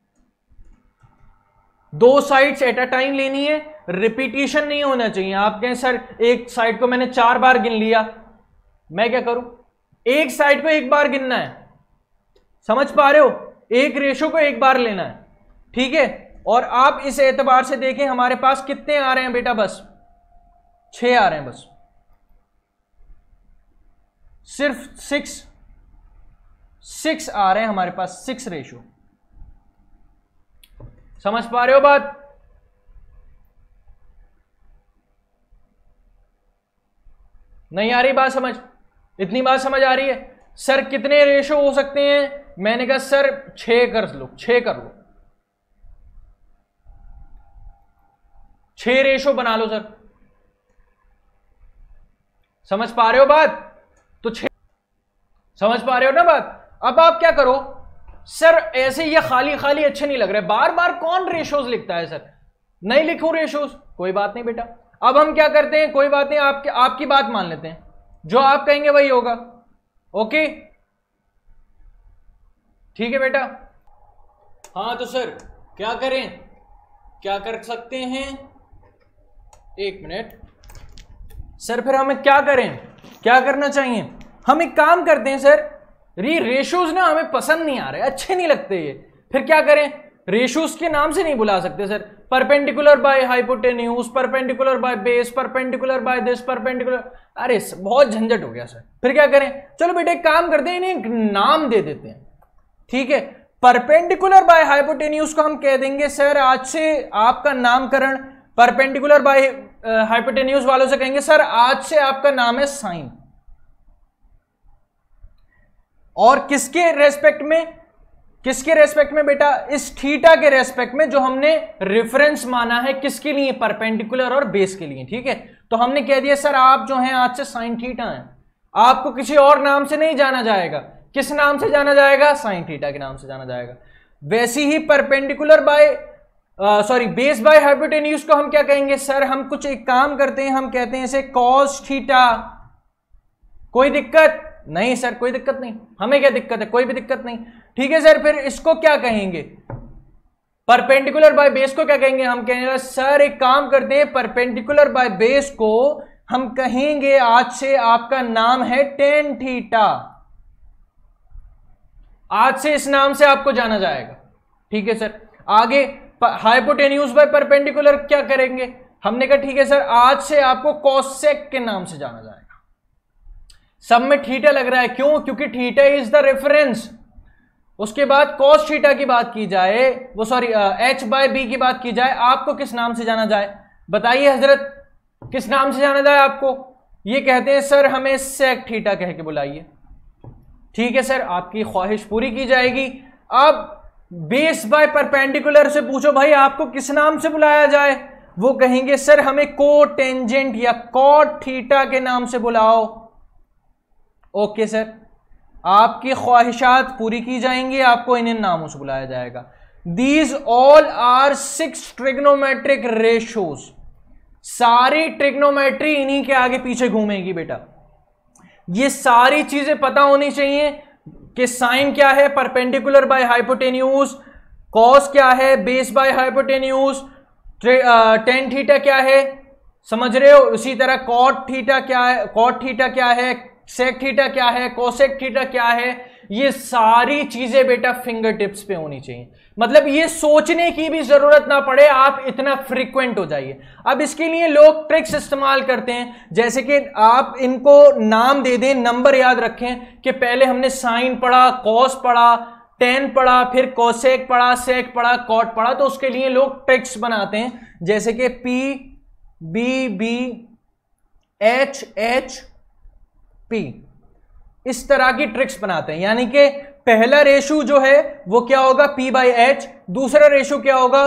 [SPEAKER 1] 2 साइड्स एट अ टाइम लेनी है, रिपीटिशन नहीं होना चाहिए। आप कहें सर एक साइड को मैंने 4 बार गिन लिया, मैं क्या करूं, एक साइड को 1 बार गिनना है, समझ पा रहे हो, एक रेशो को 1 बार लेना है। ठीक है, और आप इस एतबार से देखें हमारे पास कितने आ रहे हैं बेटा, बस 6 आ रहे हैं, बस सिर्फ 6 आ रहे हैं हमारे पास, 6 रेशो। समझ पा रहे हो बात? नहीं आ रही बात समझ? इतनी बात समझ आ रही है? सर कितने रेशो हो सकते हैं? मैंने कहा सर 6 कर लो, 6 कर लो, 6 रेशो बना लो सर। समझ पा रहे हो बात? तो 6 समझ पा रहे हो ना बात? अब आप क्या करो सर, ऐसे ये खाली खाली अच्छे नहीं लग रहे, बार बार कौन रेशोज लिखता है सर, नहीं लिखूं रेशोज, कोई बात नहीं बेटा। अब हम क्या करते हैं, कोई बात नहीं, आपकी बात मान लेते हैं, जो आप कहेंगे वही होगा। ओके ठीक है बेटा। हाँ तो सर क्या करें, क्या कर सकते हैं, 1 मिनट सर फिर हमें क्या करें, क्या करना चाहिए? हम एक काम करते हैं सर, रेशोज ना हमें पसंद नहीं आ रहे, अच्छे नहीं लगते ये, फिर क्या करें? रेशोज के नाम से नहीं बुला सकते sir, perpendicular by hypotenuse, perpendicular by base, perpendicular by this, perpendicular, अरे बहुत झंझट हो गया सर। फिर क्या करें? चलो बेटा एक काम करते हैं, इन्हें एक नाम दे देते हैं, ठीक है? परपेंडिकुलर बाय हाइपोटेन्यूज को हम कह देंगे सर आज से आपका नामकरण, परपेंडिकुलर बाय हाइपोटेन्यूज वालों से कहेंगे सर आज से आपका नाम है साइन। और किसके रेस्पेक्ट में? किसके रेस्पेक्ट में बेटा? इस थीटा के रेस्पेक्ट में जो हमने रेफरेंस माना है, किसके लिए? परपेंडिकुलर और बेस के लिए, ठीक है? तो हमने कह दिया सर आप जो हैं आज से साइन थीटा हैं, आपको किसी और नाम से नहीं जाना जाएगा। किस नाम से जाना जाएगा? साइन थीटा के नाम से जाना जाएगा। वैसी ही perpendicular by base by hypotenuse को हम क्या कहेंगे सर? हम कुछ एक काम करते हैं, हम कहते हैं इसे कॉस थीटा। कोई दिक्कत नहीं सर, कोई दिक्कत नहीं, हमें क्या दिक्कत है? कोई भी दिक्कत नहीं, ठीक है सर। फिर इसको क्या कहेंगे? परपेंडिकुलर बाय बेस को क्या कहेंगे? हम कहेंगे सर एक काम करते हैं, परपेंडिकुलर बाय बेस को हम कहेंगे आज से आपका नाम है टेन थीटा, आज से इस नाम से आपको जाना जाएगा, ठीक है सर। आगे हाइपोटेन्यूज बाय परपेंडिकुलर क्या करेंगे? हमने कहा ठीक है सर आज से आपको कोसेक के नाम से जाना जाएगा। सब में थीटा लग रहा है, क्यों? क्योंकि थीटा इज द रेफरेंस। उसके बाद cos थीटा की बात की जाए, वो h बाय बी की बात की जाए, आपको किस नाम से जाना जाए? बताइए हजरत, किस नाम से जाना जाए आपको? ये कहते हैं सर हमें sec थीटा कह के बुलाइए, ठीक है सर, आपकी ख्वाहिश पूरी की जाएगी। अब बेस बाय परपेंडिकुलर से पूछो भाई आपको किस नाम से बुलाया जाए? वो कहेंगे सर हमें कोटेंजेंट या कॉट थीटा के नाम से बुलाओ। ओके सर, आपकी ख्वाहिशात पूरी की जाएंगी, आपको इन नामों से बुलाया जाएगा। These all are 6 trigonometric ratios. सारी ट्रिग्नोमेट्री इन्हीं के आगे पीछे घूमेगी बेटा। ये सारी चीजें पता होनी चाहिए कि साइन क्या है, परपेंडिकुलर बाय हाइपोटेन्यूज, कॉस क्या है, base by hypotenuse, tan theta क्या है, समझ रहे हो? इसी तरह कॉट थीटा क्या है, कॉट थीटा क्या है, सेक थीटा क्या है, कोसेक थीटा क्या है। ये सारी चीजें बेटा फिंगर टिप्स पे होनी चाहिए, मतलब ये सोचने की भी जरूरत ना पड़े, आप इतना फ्रीक्वेंट हो जाइए। अब इसके लिए लोग ट्रिक्स इस्तेमाल करते हैं, जैसे कि आप इनको नाम दे दें, नंबर याद रखें कि पहले हमने साइन पढ़ा, कॉस पढ़ा, टेन पढ़ा, फिर कोसेक पढ़ा, सेक पढ़ा, कॉट पढ़ा। तो उसके लिए लोग ट्रिक्स बनाते हैं, जैसे कि P B B H H P, इस तरह की ट्रिक्स बनाते हैं। यानी कि पहला रेशो जो है वो क्या होगा? P by H. दूसरा रेशो क्या होगा?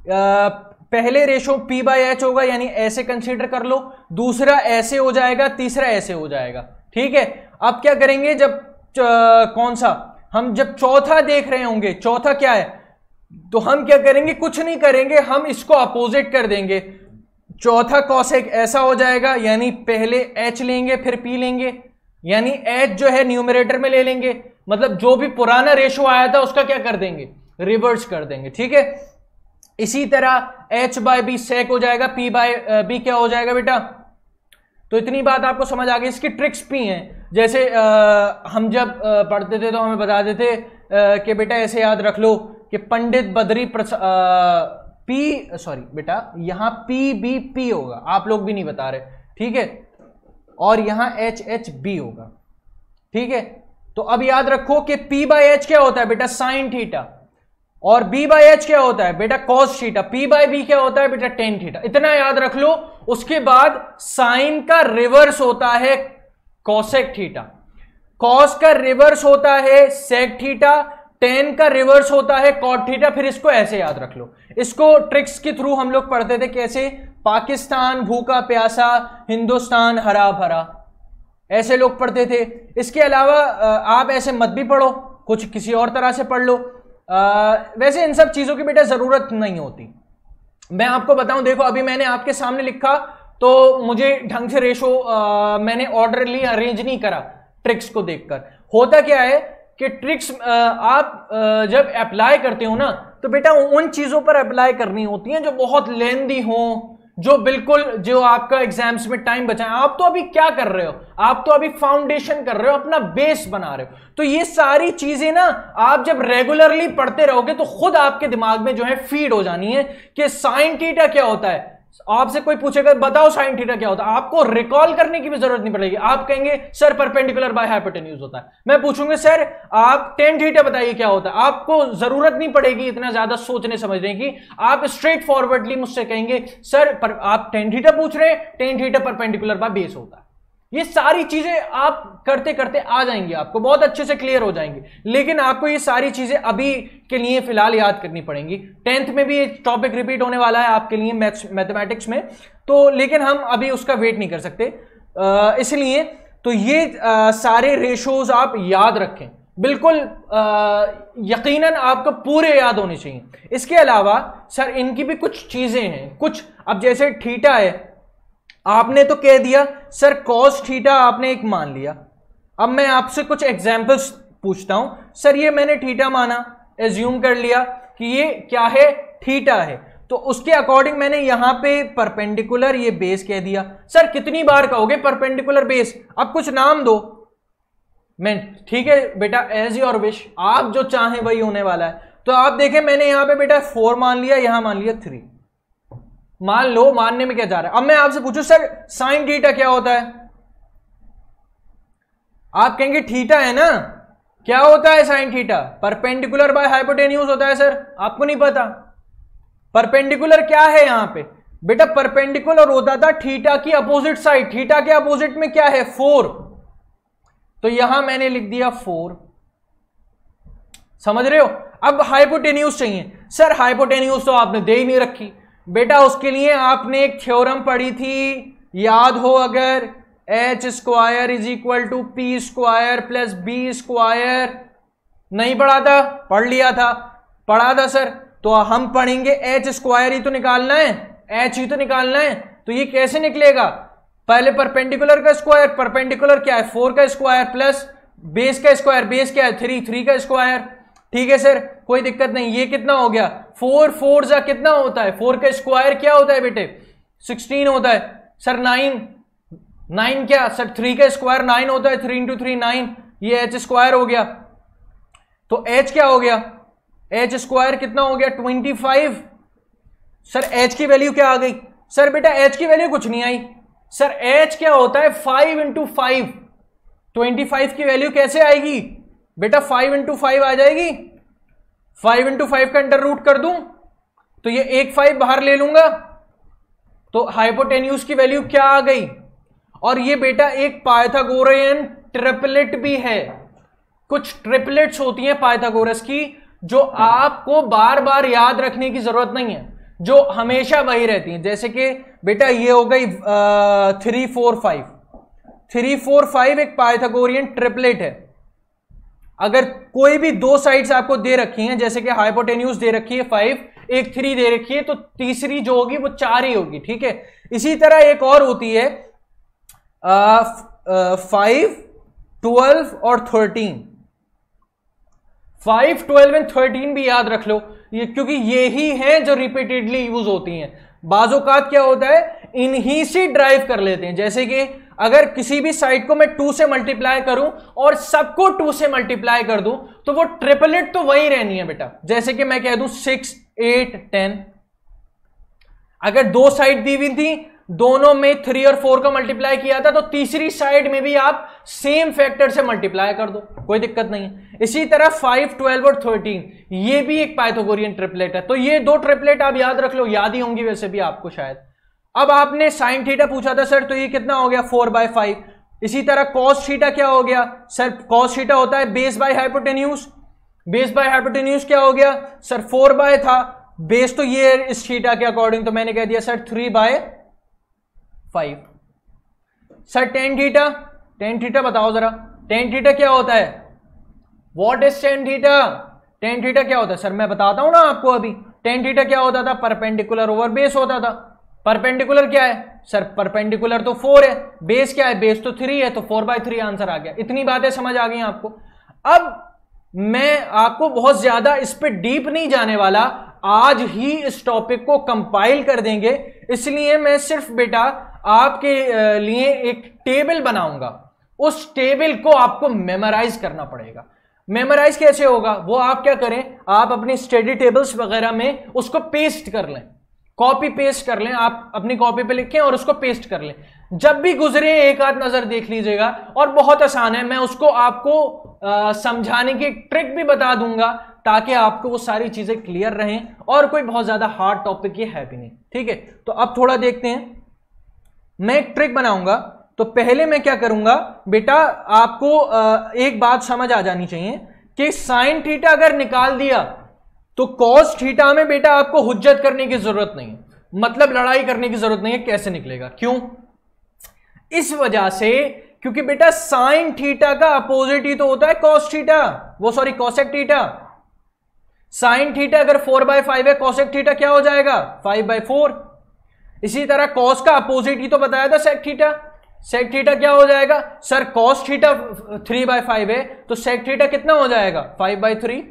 [SPEAKER 1] पहले रेशो P बाई एच होगा, यानी ऐसे कंसीडर कर लो, दूसरा ऐसे हो जाएगा, तीसरा ऐसे हो जाएगा, ठीक है। अब क्या करेंगे जब कौन सा हम जब चौथा देख रहे होंगे, चौथा क्या है, तो हम क्या करेंगे? कुछ नहीं करेंगे, हम इसको अपोजिट कर देंगे। चौथा कॉसेक ऐसा हो जाएगा, यानी पहले H लेंगे फिर P लेंगे, यानी H जो है न्यूमरेटर में ले लेंगे, मतलब जो भी पुराना रेशो आया था उसका क्या कर देंगे? रिवर्स कर देंगे, ठीक है। इसी तरह H बाय बी सेक हो जाएगा, P बाय बी क्या हो जाएगा बेटा? तो इतनी बात आपको समझ आ गई। इसकी ट्रिक्स भी हैं, जैसे हम जब पढ़ते थे तो हमें बता देते कि बेटा ऐसे याद रख लो कि पंडित बद्री बेटा यहां पी बी पी होगा, आप लोग भी नहीं बता रहे, ठीक है, और यहां एच एच बी होगा, ठीक है। तो अब याद रखो कि P बाई एच क्या होता है बेटा? साइन थीटा, और B बाई एच क्या होता है बेटा? Cos theta. P by B क्या होता है बेटा? Tan theta. इतना याद रख लो। उसके बाद साइन का रिवर्स होता है कॉसेक थीटा, कॉस का रिवर्स होता है सेक थीटा, टेन का रिवर्स होता है कॉट थीटा। फिर इसको ऐसे याद रख लो। इसको ट्रिक्स के थ्रू हम लोग पढ़ते थे, कैसे? पाकिस्तान भूखा प्यासा, हिंदुस्तान हरा भरा, ऐसे लोग पढ़ते थे। इसके अलावा आप ऐसे मत भी पढ़ो, कुछ किसी और तरह से पढ़ लो। वैसे इन सब चीजों की बेटा जरूरत नहीं होती। मैं आपको बताऊं, देखो अभी मैंने आपके सामने लिखा तो मुझे ढंग से रेशो मैंने ऑर्डरली अरेंज नहीं करा ट्रिक्स को देखकर। होता क्या है कि ट्रिक्स आप जब अप्लाई करते हो ना, तो बेटा उन चीजों पर अप्लाई करनी होती हैं जो बहुत लेंदी हो, जो बिल्कुल जो आपका एग्जाम्स में टाइम बचाए। आप तो अभी क्या कर रहे हो, आप तो अभी फाउंडेशन कर रहे हो, अपना बेस बना रहे हो। तो ये सारी चीजें ना आप जब रेगुलरली पढ़ते रहोगे तो खुद आपके दिमाग में जो है फीड हो जानी है कि साइन थीटा क्या होता है। आपसे कोई पूछेगा बताओ साइन थीटा क्या होता है, आपको रिकॉल करने की भी जरूरत नहीं पड़ेगी। आप कहेंगे सर परपेंडिकुलर बाय हाइपोटेन्यूज होता है। मैं पूछूंगा सर आप टेन थीटा बताइए क्या होता है। आपको जरूरत नहीं पड़ेगी इतना ज्यादा सोचने समझने की, आप स्ट्रेट फॉरवर्डली मुझसे कहेंगे सर आप टेन थीटा पूछ रहे हैं, tan theta perpendicular by base होता है। ये सारी चीजें आप करते करते आ जाएंगी, आपको बहुत अच्छे से क्लियर हो जाएंगी। लेकिन आपको ये सारी चीजें अभी के लिए फिलहाल याद करनी पड़ेंगी। 10th में भी ये टॉपिक रिपीट होने वाला है आपके लिए मैथमेटिक्स में, तो लेकिन हम अभी उसका वेट नहीं कर सकते, इसलिए तो ये सारे रेशोज आप याद रखें, बिल्कुल यकीनन आपको पूरे याद होने चाहिए। इसके अलावा सर इनकी भी कुछ चीजें हैं, कुछ अब जैसे थीटा है, आपने तो कह दिया सर कॉस थीटा आपने एक मान लिया। अब मैं आपसे कुछ एग्जांपल्स पूछता हूं। सर ये मैंने थीटा माना, एज्यूम कर लिया कि ये क्या है, थीटा है, तो उसके अकॉर्डिंग मैंने यहां पे परपेंडिकुलर ये बेस कह दिया। सर कितनी बार कहोगे परपेंडिकुलर बेस, अब कुछ नाम दो। मैं ठीक है बेटा एज योर विश, आप जो चाहें वही होने वाला है। तो आप देखें मैंने यहां पे बेटा 4 मान लिया, यहां मान लिया 3, मान लो, मानने में क्या जा रहा है। अब मैं आपसे पूछूं सर साइन थीटा क्या होता है, आप कहेंगे थीटा है ना, क्या होता है sine theta, perpendicular by hypotenuse होता है। सर आपको नहीं पता परपेंडिकुलर क्या है यहां पे, बेटा परपेंडिकुलर होता था थीटा की अपोजिट साइड, थीटा के अपोजिट में क्या है 4, तो यहां मैंने लिख दिया 4, समझ रहे हो। अब हाइपोटेन्यूज चाहिए, सर हाइपोटेन्यूज तो आपने दे ही नहीं रखी बेटा, उसके लिए आपने एक थ्योरम पढ़ी थी, याद हो अगर, H square is equal to P square plus B square, नहीं पढ़ा था, पढ़ लिया था, पढ़ा था सर। तो हम पढ़ेंगे एच स्क्वायर ही तो निकालना है, एच ही तो निकालना है, तो ये कैसे निकलेगा, पहले परपेंडिकुलर का स्क्वायर, परपेंडिकुलर क्या है 4 का स्क्वायर प्लस बेस का स्क्वायर, बेस क्या है 3 का स्क्वायर, ठीक है सर कोई दिक्कत नहीं। ये कितना हो गया 4 4 जा कितना होता है, 4 का स्क्वायर क्या होता है बेटे 16 होता है। सर 9 क्या, सर 3 का स्क्वायर 9 होता है, 3 इंटू 3 9, ये एच स्क्वायर हो गया। तो एच क्या हो गया, एच स्क्वायर कितना हो गया 25। सर एच की वैल्यू क्या आ गई, सर बेटा एच की वैल्यू कुछ नहीं आई, सर एच क्या होता है 5 इंटू 5, 25 की वैल्यू कैसे आएगी बेटा 5 इंटू 5 आ जाएगी, 5 इंटू 5 का अंडर रूट कर दूं तो ये एक 5 बाहर ले लूंगा, तो हाइपोटेन्यूज की वैल्यू क्या आ गई। और ये बेटा एक पाइथागोरियन ट्रिपलेट भी है, कुछ ट्रिपलेट्स होती हैं पाइथागोरस की जो आपको बार बार याद रखने की जरूरत नहीं है, जो हमेशा वही रहती हैं। जैसे कि बेटा ये हो गई 3 4 5, 3 4 5 एक पाइथागोरियन ट्रिपलेट है। अगर कोई भी दो साइड्स आपको दे रखी हैं, जैसे कि हाइपोटेन्यूज दे रखी है 5, एक 3 दे रखी है, तो तीसरी जो होगी वो 4 ही होगी, ठीक है। इसी तरह एक और होती है 5 12 और 13, 5 12 एंड 13 भी याद रख लो, ये क्योंकि ये ही हैं जो रिपीटेडली यूज होती हैं। बाज़ोकात क्या होता है इन्हीं से ड्राइव कर लेते हैं, जैसे कि अगर किसी भी साइड को मैं 2 से मल्टीप्लाई करूं और सबको 2 से मल्टीप्लाई कर दूं तो वो ट्रिपलेट तो वही रहनी है बेटा। जैसे कि मैं कह दूं 6 8 10, अगर दो साइड दी हुई थी, दोनों में 3 और 4 का मल्टीप्लाई किया था, तो तीसरी साइड में भी आप सेम फैक्टर से मल्टीप्लाई कर दो, कोई दिक्कत नहीं है। इसी तरह 5 12 और 13 ये भी एक पाइथागोरियन ट्रिपलेट है। तो ये दो ट्रिपलेट आप याद रख लो, याद ही होंगी वैसे भी आपको शायद। अब आपने साइन थीटा पूछा था सर, तो ये कितना हो गया 4/5। इसी तरह कॉस थीटा क्या हो गया सर, कॉस थीटा होता है base by hypotenuse, base by hypotenuse क्या हो गया सर 4 था, बेस तो ये इस थीटा के अकॉर्डिंग, तो मैंने कह दिया सर 3/5। सर टेन थीटा बताओ जरा, टेन थीटा क्या होता है, what is tan theta, tan theta क्या होता है सर, मैं बताता हूं ना आपको अभी। टेन थीटा क्या होता था, परपेंडिकुलर ओवर बेस होता था। परपेंडिकुलर क्या है सर, परपेंडिकुलर तो 4 है, बेस क्या है, बेस तो 3 है, तो 4/3 आंसर आ गया। इतनी बातें समझ आ गई आपको। अब मैं आपको बहुत ज्यादा इस पे डीप नहीं जाने वाला, आज ही इस टॉपिक को कंपाइल कर देंगे, इसलिए मैं सिर्फ बेटा आपके लिए एक टेबल बनाऊंगा। उस टेबल को आपको मेमोराइज करना पड़ेगा। मेमोराइज कैसे होगा? वो आप क्या करें, आप अपनी स्टडी टेबल्स वगैरह में उसको पेस्ट कर लें, कॉपी पेस्ट कर लें, आप अपनी कॉपी पे लिखें और उसको पेस्ट कर लें। जब भी गुजरे एक आध नजर देख लीजिएगा, और बहुत आसान है, मैं उसको आपको समझाने की ट्रिक भी बता दूंगा ताकि आपको वो सारी चीजें क्लियर रहें, और कोई बहुत ज्यादा हार्ड टॉपिक ये है भी नहीं। ठीक है, तो अब थोड़ा देखते हैं। मैं एक ट्रिक बनाऊंगा, तो पहले मैं क्या करूंगा बेटा, आपको एक बात समझ आ जानी चाहिए कि साइन थीटा अगर निकाल दिया तो कॉस थीटा में बेटा आपको हुज्जत करने की जरूरत नहीं है, मतलब लड़ाई करने की जरूरत नहीं है कैसे निकलेगा। क्यों? इस वजह से क्योंकि बेटा साइन थीटा का अपोजिट ही तो होता है कॉस थीटा, वो sorry cosec theta. Sine theta अगर 4/5 है, कॉसेक थीटा क्या हो जाएगा? 5/4। इसी तरह कॉस का अपोजिट ही तो बताया था सेक थीटा। सेक थीटा क्या हो जाएगा? सर कॉस थीटा 3/5 है, तो सेक थीटा कितना हो जाएगा? 5/3।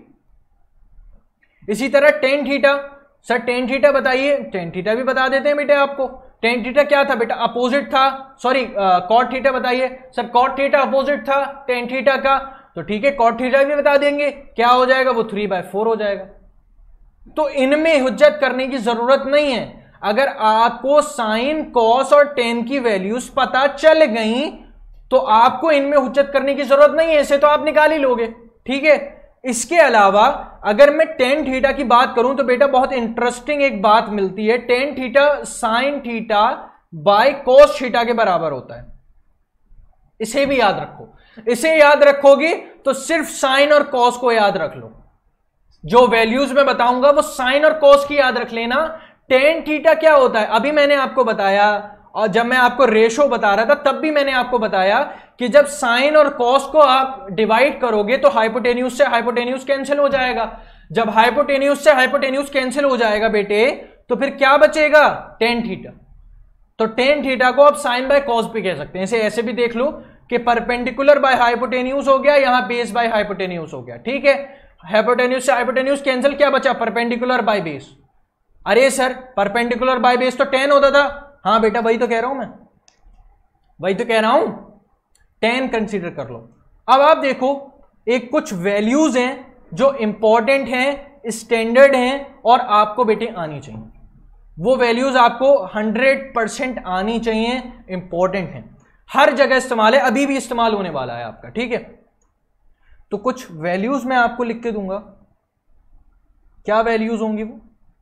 [SPEAKER 1] इसी तरह tan theta, sir tan theta बताइए, टेन थीटा भी बता देते हैं बेटा आपको। टेन थीटा क्या था बेटा? अपोजिट था, सॉरी कॉट थीटा बताइए। सर कॉट थीटा अपोजिट था टेन थीटा का, तो ठीक है कॉट थीटा भी बता देंगे, क्या हो जाएगा? वो 3/4 हो जाएगा। तो इनमें हुज्जत करने की जरूरत नहीं है। अगर आपको साइन, कॉस और टेन की वैल्यूज पता चल गई तो आपको इनमें हुज्जत करने की जरूरत नहीं है, इसे तो आप निकाल ही लोगे। ठीक है, इसके अलावा अगर मैं टेन थीटा की बात करूं तो बेटा बहुत इंटरेस्टिंग एक बात मिलती है, tan theta sine theta by cos theta के बराबर होता है। इसे भी याद रखो, इसे याद रखोगे तो सिर्फ साइन और कॉस को याद रख लो। जो वैल्यूज मैं बताऊंगा वो साइन और कॉस की याद रख लेना। टेन थीटा क्या होता है अभी मैंने आपको बताया, और जब मैं आपको रेशो बता रहा था तब भी मैंने आपको बताया कि जब साइन और कॉस को आप डिवाइड करोगे तो हाइपोटेन्यूज से हाइपोटेन्यूज कैंसिल हो जाएगा। जब हाइपोटेन्यूज से हाइपोटेन्यूज कैंसिल हो जाएगा बेटे, तो फिर क्या बचेगा? Tan theta. तो टेन थीटा को आप साइन बाय कॉस भी कह सकते हैं। इसे ऐसे भी देख लो कि परपेंडिकुलर बाय हाइपोटेन्यूज हो गया, यहां बेस बाय हाइपोटेन्यूज हो गया। ठीक है, हाइपोटेन्यूज से हाइपोटेन्यूज कैंसिल, क्या बचा? Perpendicular by base. अरे सर परपेंडिकुलर बाय बेस तो 10 होता था। हाँ बेटा वही तो कह रहा हूं मैं, वही तो कह रहा हूं, 10 कंसीडर कर लो। अब आप देखो, एक कुछ वैल्यूज हैं जो इंपॉर्टेंट हैं, स्टैंडर्ड हैं और आपको बेटे आनी चाहिए। वो वैल्यूज आपको 100% आनी चाहिए, इंपॉर्टेंट हैं, हर जगह इस्तेमाल है, अभी भी इस्तेमाल होने वाला है आपका। ठीक है, तो कुछ वैल्यूज मैं आपको लिख के दूंगा। क्या वैल्यूज होंगी वो?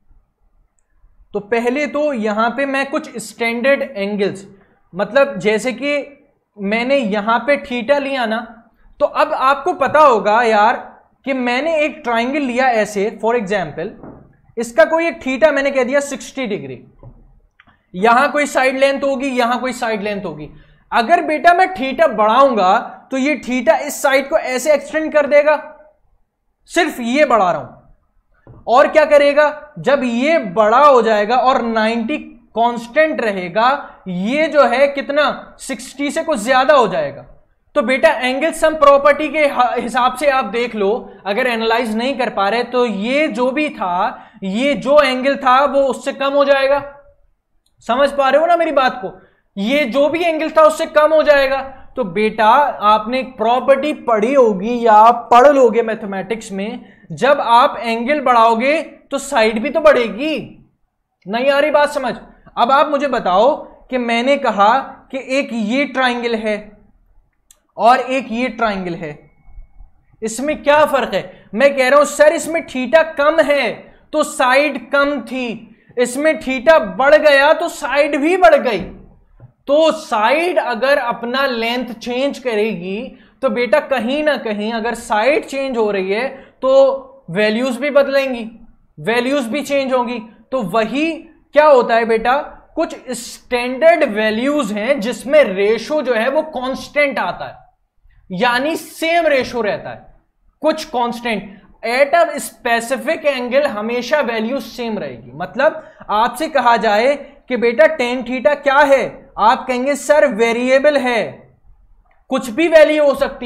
[SPEAKER 1] तो पहले तो यहां पे मैं कुछ स्टैंडर्ड एंगल्स, मतलब जैसे कि मैंने यहां पे थीटा लिया ना, तो अब आपको पता होगा यार कि मैंने एक ट्राइंगल लिया ऐसे, फॉर एग्जांपल इसका कोई एक थीटा मैंने कह दिया 60 डिग्री, यहां कोई साइड लेंथ होगी, यहां कोई साइड लेंथ होगी। अगर बेटा मैं थीटा बढ़ाऊंगा तो ये थीटा इस साइड को ऐसे एक्सटेंड कर देगा, सिर्फ ये बढ़ा रहा हूं, और क्या करेगा? जब ये बड़ा हो जाएगा और 90 कांस्टेंट रहेगा, ये जो है कितना 60 से कुछ ज्यादा हो जाएगा। तो बेटा एंगल सम प्रॉपर्टी के हिसाब से आप देख लो, अगर एनालाइज नहीं कर पा रहे तो ये जो भी था, ये जो एंगल था वो उससे कम हो जाएगा। समझ पा रहे हो ना मेरी बात को? ये जो भी एंगल था उससे कम हो जाएगा। तो बेटा आपने एक प्रॉपर्टी पढ़ी होगी या आप पढ़ लोगे मैथमेटिक्स में, जब आप एंगल बढ़ाओगे तो साइड भी तो बढ़ेगी। नहीं आ रही बात समझ? अब आप मुझे बताओ कि मैंने कहा कि एक ये ट्राइंगल है और एक ये ट्राइंगल है, इसमें क्या फर्क है? मैं कह रहा हूं सर इसमें थीटा कम है तो साइड कम थी, इसमें थीटा बढ़ गया तो साइड भी बढ़ गई। तो साइड अगर अपना लेंथ चेंज करेगी तो बेटा कहीं ना कहीं अगर साइड चेंज हो रही है तो वैल्यूज भी बदलेंगी, वैल्यूज भी चेंज होंगी। तो वही क्या होता है बेटा, कुछ स्टैंडर्ड वैल्यूज हैं जिसमें रेशो जो है वो कांस्टेंट आता है, यानी सेम रेशो रहता है, कुछ constant at a specific angle हमेशा वैल्यू सेम रहेगी। मतलब आपसे कहा जाए कि बेटा टेन थीटा क्या है, आप कहेंगे सर वेरिएबल है, कुछ भी वैल्यू हो सकती है,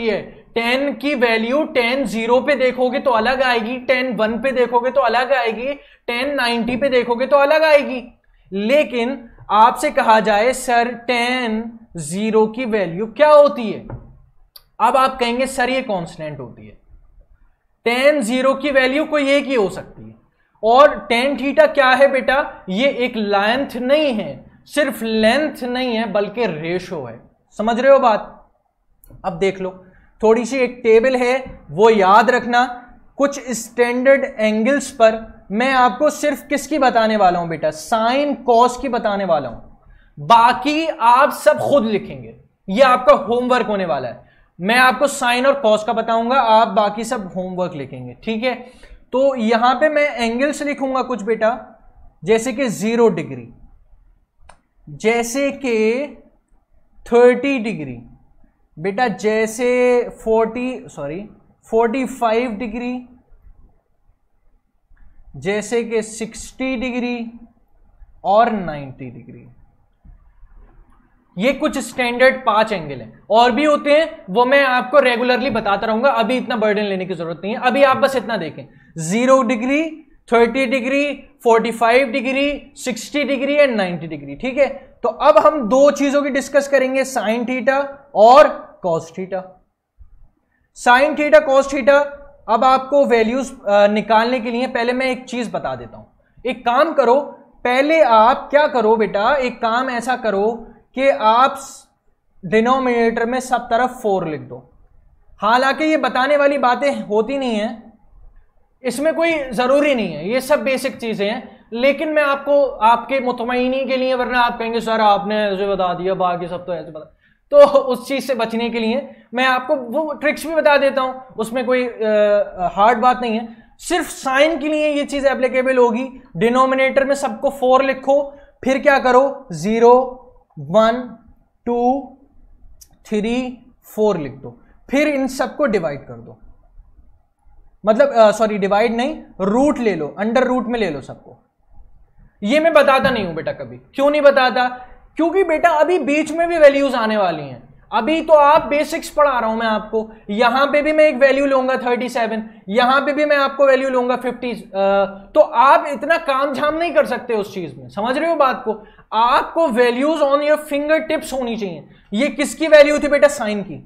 [SPEAKER 1] 10 की वैल्यू 10 0 पे देखोगे तो अलग आएगी, 10 1 पे देखोगे तो अलग आएगी, 10 90 पे देखोगे तो अलग आएगी। लेकिन आपसे कहा जाए सर 10 0 की वैल्यू क्या होती है, अब आप कहेंगे सर ये कांस्टेंट होती है। 10 0 की वैल्यू कोई एक ही हो सकती है। और tan थीटा क्या है बेटा, ये एक लेंथ नहीं है, सिर्फ लेंथ नहीं है बल्कि रेशो है। समझ रहे हो बात? अब देख लो, थोड़ी सी एक टेबल है वो याद रखना। कुछ स्टैंडर्ड एंगल्स पर मैं आपको सिर्फ किसकी बताने वाला हूं बेटा, साइन कॉस की बताने वाला हूं। बाकी आप सब खुद लिखेंगे, ये आपका होमवर्क होने वाला है। मैं आपको साइन और कॉस का बताऊंगा, आप बाकी सब होमवर्क लिखेंगे, ठीक है। तो यहां पे मैं एंगल्स लिखूंगा कुछ बेटा, जैसे कि 0 डिग्री, जैसे कि 30 डिग्री बेटा, जैसे 45 डिग्री, जैसे कि 60 डिग्री और 90 डिग्री। ये कुछ स्टैंडर्ड 5 एंगल हैं, और भी होते हैं वो मैं आपको रेगुलरली बताता रहूंगा, अभी इतना बर्डन लेने की जरूरत नहीं है। अभी आप बस इतना देखें, 0 degree, 30 degree, 45 degree, 60 degree and 90 degree, ठीक है। तो अब हम दो चीजों की डिस्कस करेंगे, साइन थीटा और cos theta. Sine theta cos theta, अब आपको वैल्यूज निकालने के लिए पहले मैं एक चीज बता देता हूं। एक काम करो, पहले आप क्या करो बेटा, एक काम ऐसा करो कि आप डिनोमिनेटर में सब तरफ 4 लिख दो। हालांकि ये बताने वाली बातें होती नहीं है, इसमें कोई जरूरी नहीं है, ये सब बेसिक चीजें हैं, लेकिन मैं आपको आपके मुतमईनी के लिए, वरना आप कहेंगे सर आपने ऐसे बता दिया, बाकी सब तो ऐसे बता, तो उस चीज से बचने के लिए मैं आपको वो ट्रिक्स भी बता देता हूं, उसमें कोई हार्ड बात नहीं है। सिर्फ साइन के लिए ये चीज एप्लीकेबल होगी। डिनोमिनेटर में सबको 4 लिखो, फिर क्या करो, 0 1 2 3 4 लिख दो, फिर इन सबको डिवाइड कर दो, मतलब सॉरी डिवाइड नहीं, रूट ले लो, अंडर रूट में ले लो सबको। ये मैं बताता नहीं हूं बेटा कभी। क्यों नहीं बताता? क्योंकि बेटा अभी बीच में भी वैल्यूज आने वाली हैं, अभी तो आप बेसिक्स पढ़ा रहा हूं मैं आपको। यहां पे भी मैं एक वैल्यू लूंगा 37, यहां पे भी मैं आपको वैल्यू लूंगा 50। तो आप इतना काम झाम नहीं कर सकते उस चीज में, समझ रहे हो बात को? आपको values on your fingertips होनी चाहिए। ये किसकी वैल्यू थी बेटा? साइन की।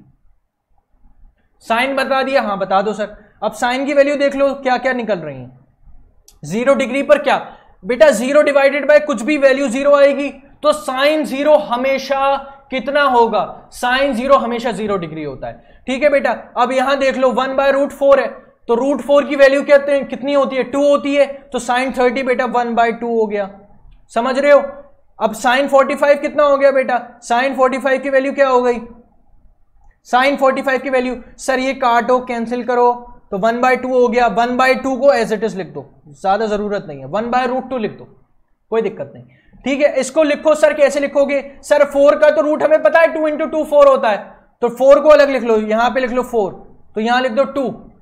[SPEAKER 1] साइन बता दिया, हाँ बता दो सर। अब साइन की वैल्यू देख लो क्या क्या निकल रही है। 0 डिग्री पर क्या बेटा, 0 डिवाइडेड बाय कुछ भी वैल्यू 0 आएगी, तो साइन 0 हमेशा कितना होगा? साइन 0 हमेशा 0 डिग्री होता है, ठीक है बेटा। अब यहां देख लो 1/√4 है, तो √4 की वैल्यू कितनी होती है? 2 होती है, तो साइन 30 बेटा 1/2 हो गया, समझ रहे हो? अब साइन 45 कितना हो गया बेटा? साइन 45 की वैल्यू क्या हो गई? साइन 45 की वैल्यू, सर ये काटो कैंसिल करो, तो 1/2 हो गया। 1/2 को एज इट इज लिख दो, ज्यादा जरूरत नहीं है, 1/√2 लिख दो, कोई दिक्कत नहीं, ठीक है। इसको लिखो सर, कैसे लिखोगे? सर 4 का तो रूट हमें पता है 2 × 2 4 होता है, तो 4 को अलग लिख लो, यहां पे लिख लो 4, तो यहां लिख दो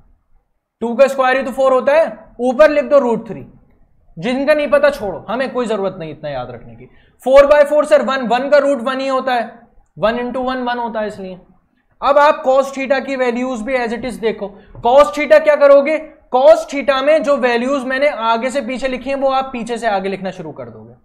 [SPEAKER 1] 2 का स्क्वायर ही तो 4 होता है, ऊपर लिख दो √3। जिनका नहीं पता छोड़ो, हमें कोई जरूरत नहीं इतना याद रखने की। 4/4 सर 1 का रूट 1 ही होता है, 1 × 1 1 होता है, इसलिए। अब आप cos थीटा की वैल्यूज भी एज इट इज देखो। cos थीटा क्या करोगे? cos थीटा में जो वैल्यूज मैंने आगे से पीछे लिखी हैं वो आप पीछे से आगे लिखना शुरू कर दोगे।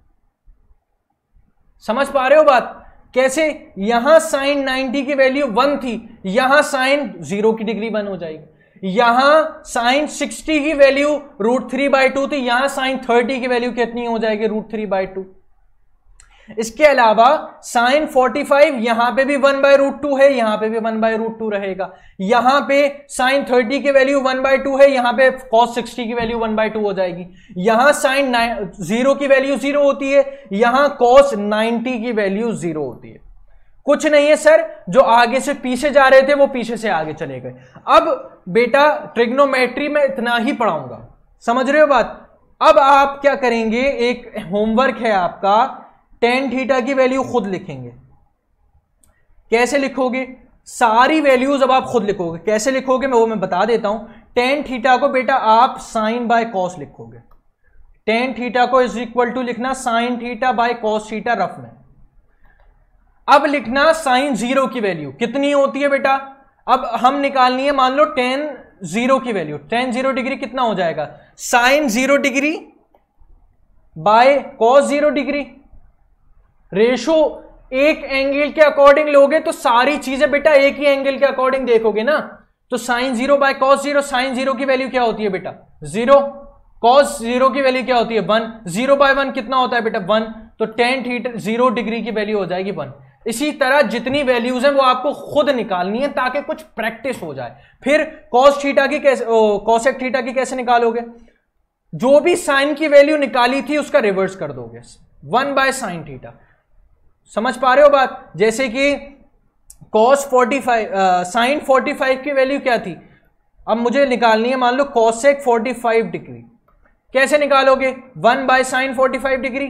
[SPEAKER 1] समझ पा रहे हो बात? कैसे? यहां साइन 90 की वैल्यू 1 थी, यहां साइन 0 की डिग्री 1 हो जाएगी। यहां साइन 60 की वैल्यू √3/2 थी, यहां साइन 30 की वैल्यू कितनी हो जाएगी? √3/2। इसके अलावा साइन 45 यहां पे भी 1/√2 है, यहां पे भी 1/√2 रहेगा। यहां पे साइन 30 की वैल्यू 1/2 है, यहां पे cos 60 की वैल्यू 1/2 हो जाएगी। यहां साइन 0 की वैल्यू 0 होती है, यहां cos 90 की वैल्यू 0 होती है। कुछ नहीं है सर, जो आगे से पीछे जा रहे थे वो पीछे से आगे चले गए। अब बेटा ट्रिग्नोमेट्री में इतना ही पढ़ाऊंगा, समझ रहे हो बात? अब आप क्या करेंगे, एक होमवर्क है आपका, tan थीटा की वैल्यू खुद लिखेंगे। कैसे लिखोगे? सारी वैल्यूज अब आप खुद लिखोगे। कैसे लिखोगे मैं वो मैं बता देता हूं। tan थीटा को बेटा आप साइन बाय कॉस लिखोगे। tan थीटा को इज इक्वल टू लिखना sine theta by cos theta rough में। अब लिखना साइन 0 की वैल्यू कितनी होती है बेटा? अब हम निकालनी है, मान लो tan 0 की वैल्यू, tan 0 डिग्री कितना हो जाएगा, sin 0 degree by cos 0 degree. Ratio एक एंगल के अकॉर्डिंग लोगे तो सारी चीजें बेटा एक ही एंगल के अकॉर्डिंग देखोगे ना। तो sin 0 बाय cos 0, sin 0 की वैल्यू क्या होती है बेटा 0, cos 0 की वैल्यू क्या होती है 1, 0 बाय 1 कितना होता है बेटा 1, तो tan थीटा 0 डिग्री की वैल्यू हो जाएगी 1। इसी तरह जितनी वैल्यूज हैं वो आपको खुद निकालनी है ताकि कुछ प्रैक्टिस हो जाए। फिर cos थीटा की कैसे, cosec थीटा की कैसे निकालोगे, जो भी साइन की वैल्यू निकाली थी उसका रिवर्स कर दोगे, 1 बाय साइन थीटा। समझ पा रहे हो बात, जैसे कि cos 45 साइन 45 की वैल्यू क्या थी, अब मुझे निकालनी है मान लो cosec 45 डिग्री, कैसे निकालोगे 1 by sine 45 degree,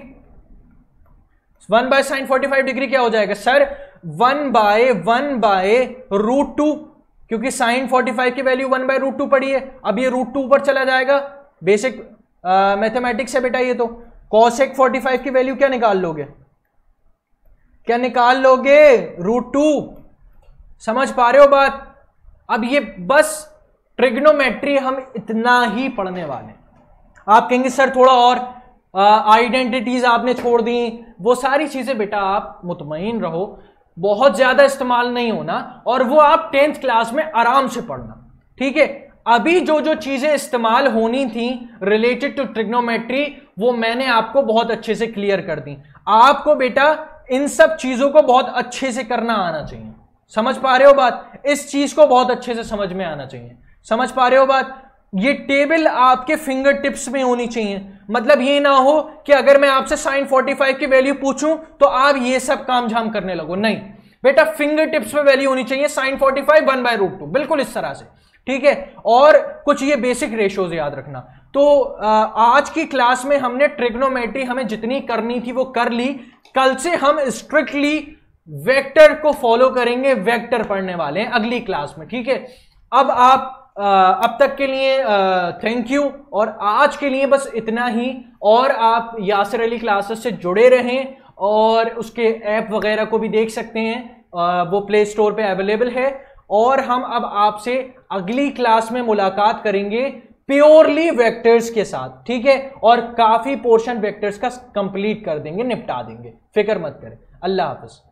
[SPEAKER 1] 1 by sine 45 degree क्या हो जाएगा सर 1 बाय रूट 2, क्योंकि साइन 45 की वैल्यू 1 बाय रूट 2 पड़ी है। अब ये रूट 2 ऊपर चला जाएगा, बेसिक मैथमेटिक्स से बेटा ये तो cosec 45 की वैल्यू क्या निकाल लोगे, क्या निकाल लोगे रूट 2। समझ पा रहे हो बात। अब ये बस ट्रिग्नोमेट्री हम इतना ही पढ़ने वाले। आप कहेंगे सर थोड़ा और आइडेंटिटीज आपने छोड़ दी, वो सारी चीजें बेटा आप मुतमईन रहो, बहुत ज्यादा इस्तेमाल नहीं होना, और वो आप 10th क्लास में आराम से पढ़ना, ठीक है। अभी जो जो चीजें इस्तेमाल होनी थी रिलेटेड टू ट्रिग्नोमेट्री वो मैंने आपको बहुत अच्छे से क्लियर कर दी। आपको बेटा इन सब चीजों को बहुत अच्छे से करना आना चाहिए। समझ पा रहे हो बात, इस चीज को बहुत अच्छे से समझ में आना चाहिए। समझ पा रहे हो बात, ये टेबल आपके फिंगर टिप्स में होनी चाहिए। मतलब ये ना हो कि अगर मैं आपसे साइन 45 की वैल्यू पूछूं तो आप ये सब काम झाम करने लगो, नहीं बेटा, फिंगर टिप्स में वैल्यू होनी चाहिए साइन 45 1 बाय रूट 2, बिल्कुल इस तरह से, ठीक है। और कुछ ये बेसिक रेशोज याद रखना। तो आज की क्लास में हमने ट्रिग्नोमेट्री हमें जितनी करनी थी वो कर ली। कल से हम स्ट्रिक्टली वेक्टर को फॉलो करेंगे, वेक्टर पढ़ने वाले हैं अगली क्लास में, ठीक है। अब आप अब तक के लिए थैंक यू, और आज के लिए बस इतना ही। और आप यासिर अली क्लासेस से जुड़े रहें और उसके ऐप वगैरह को भी देख सकते हैं, वो प्ले स्टोर पे अवेलेबल है। और हम अब आपसे अगली क्लास में मुलाकात करेंगे प्योरली वेक्टर्स के साथ, ठीक है। और काफी पोर्शन वेक्टर्स का कंप्लीट कर देंगे, निपटा देंगे, फिक्र मत करें। अल्लाह हाफिज।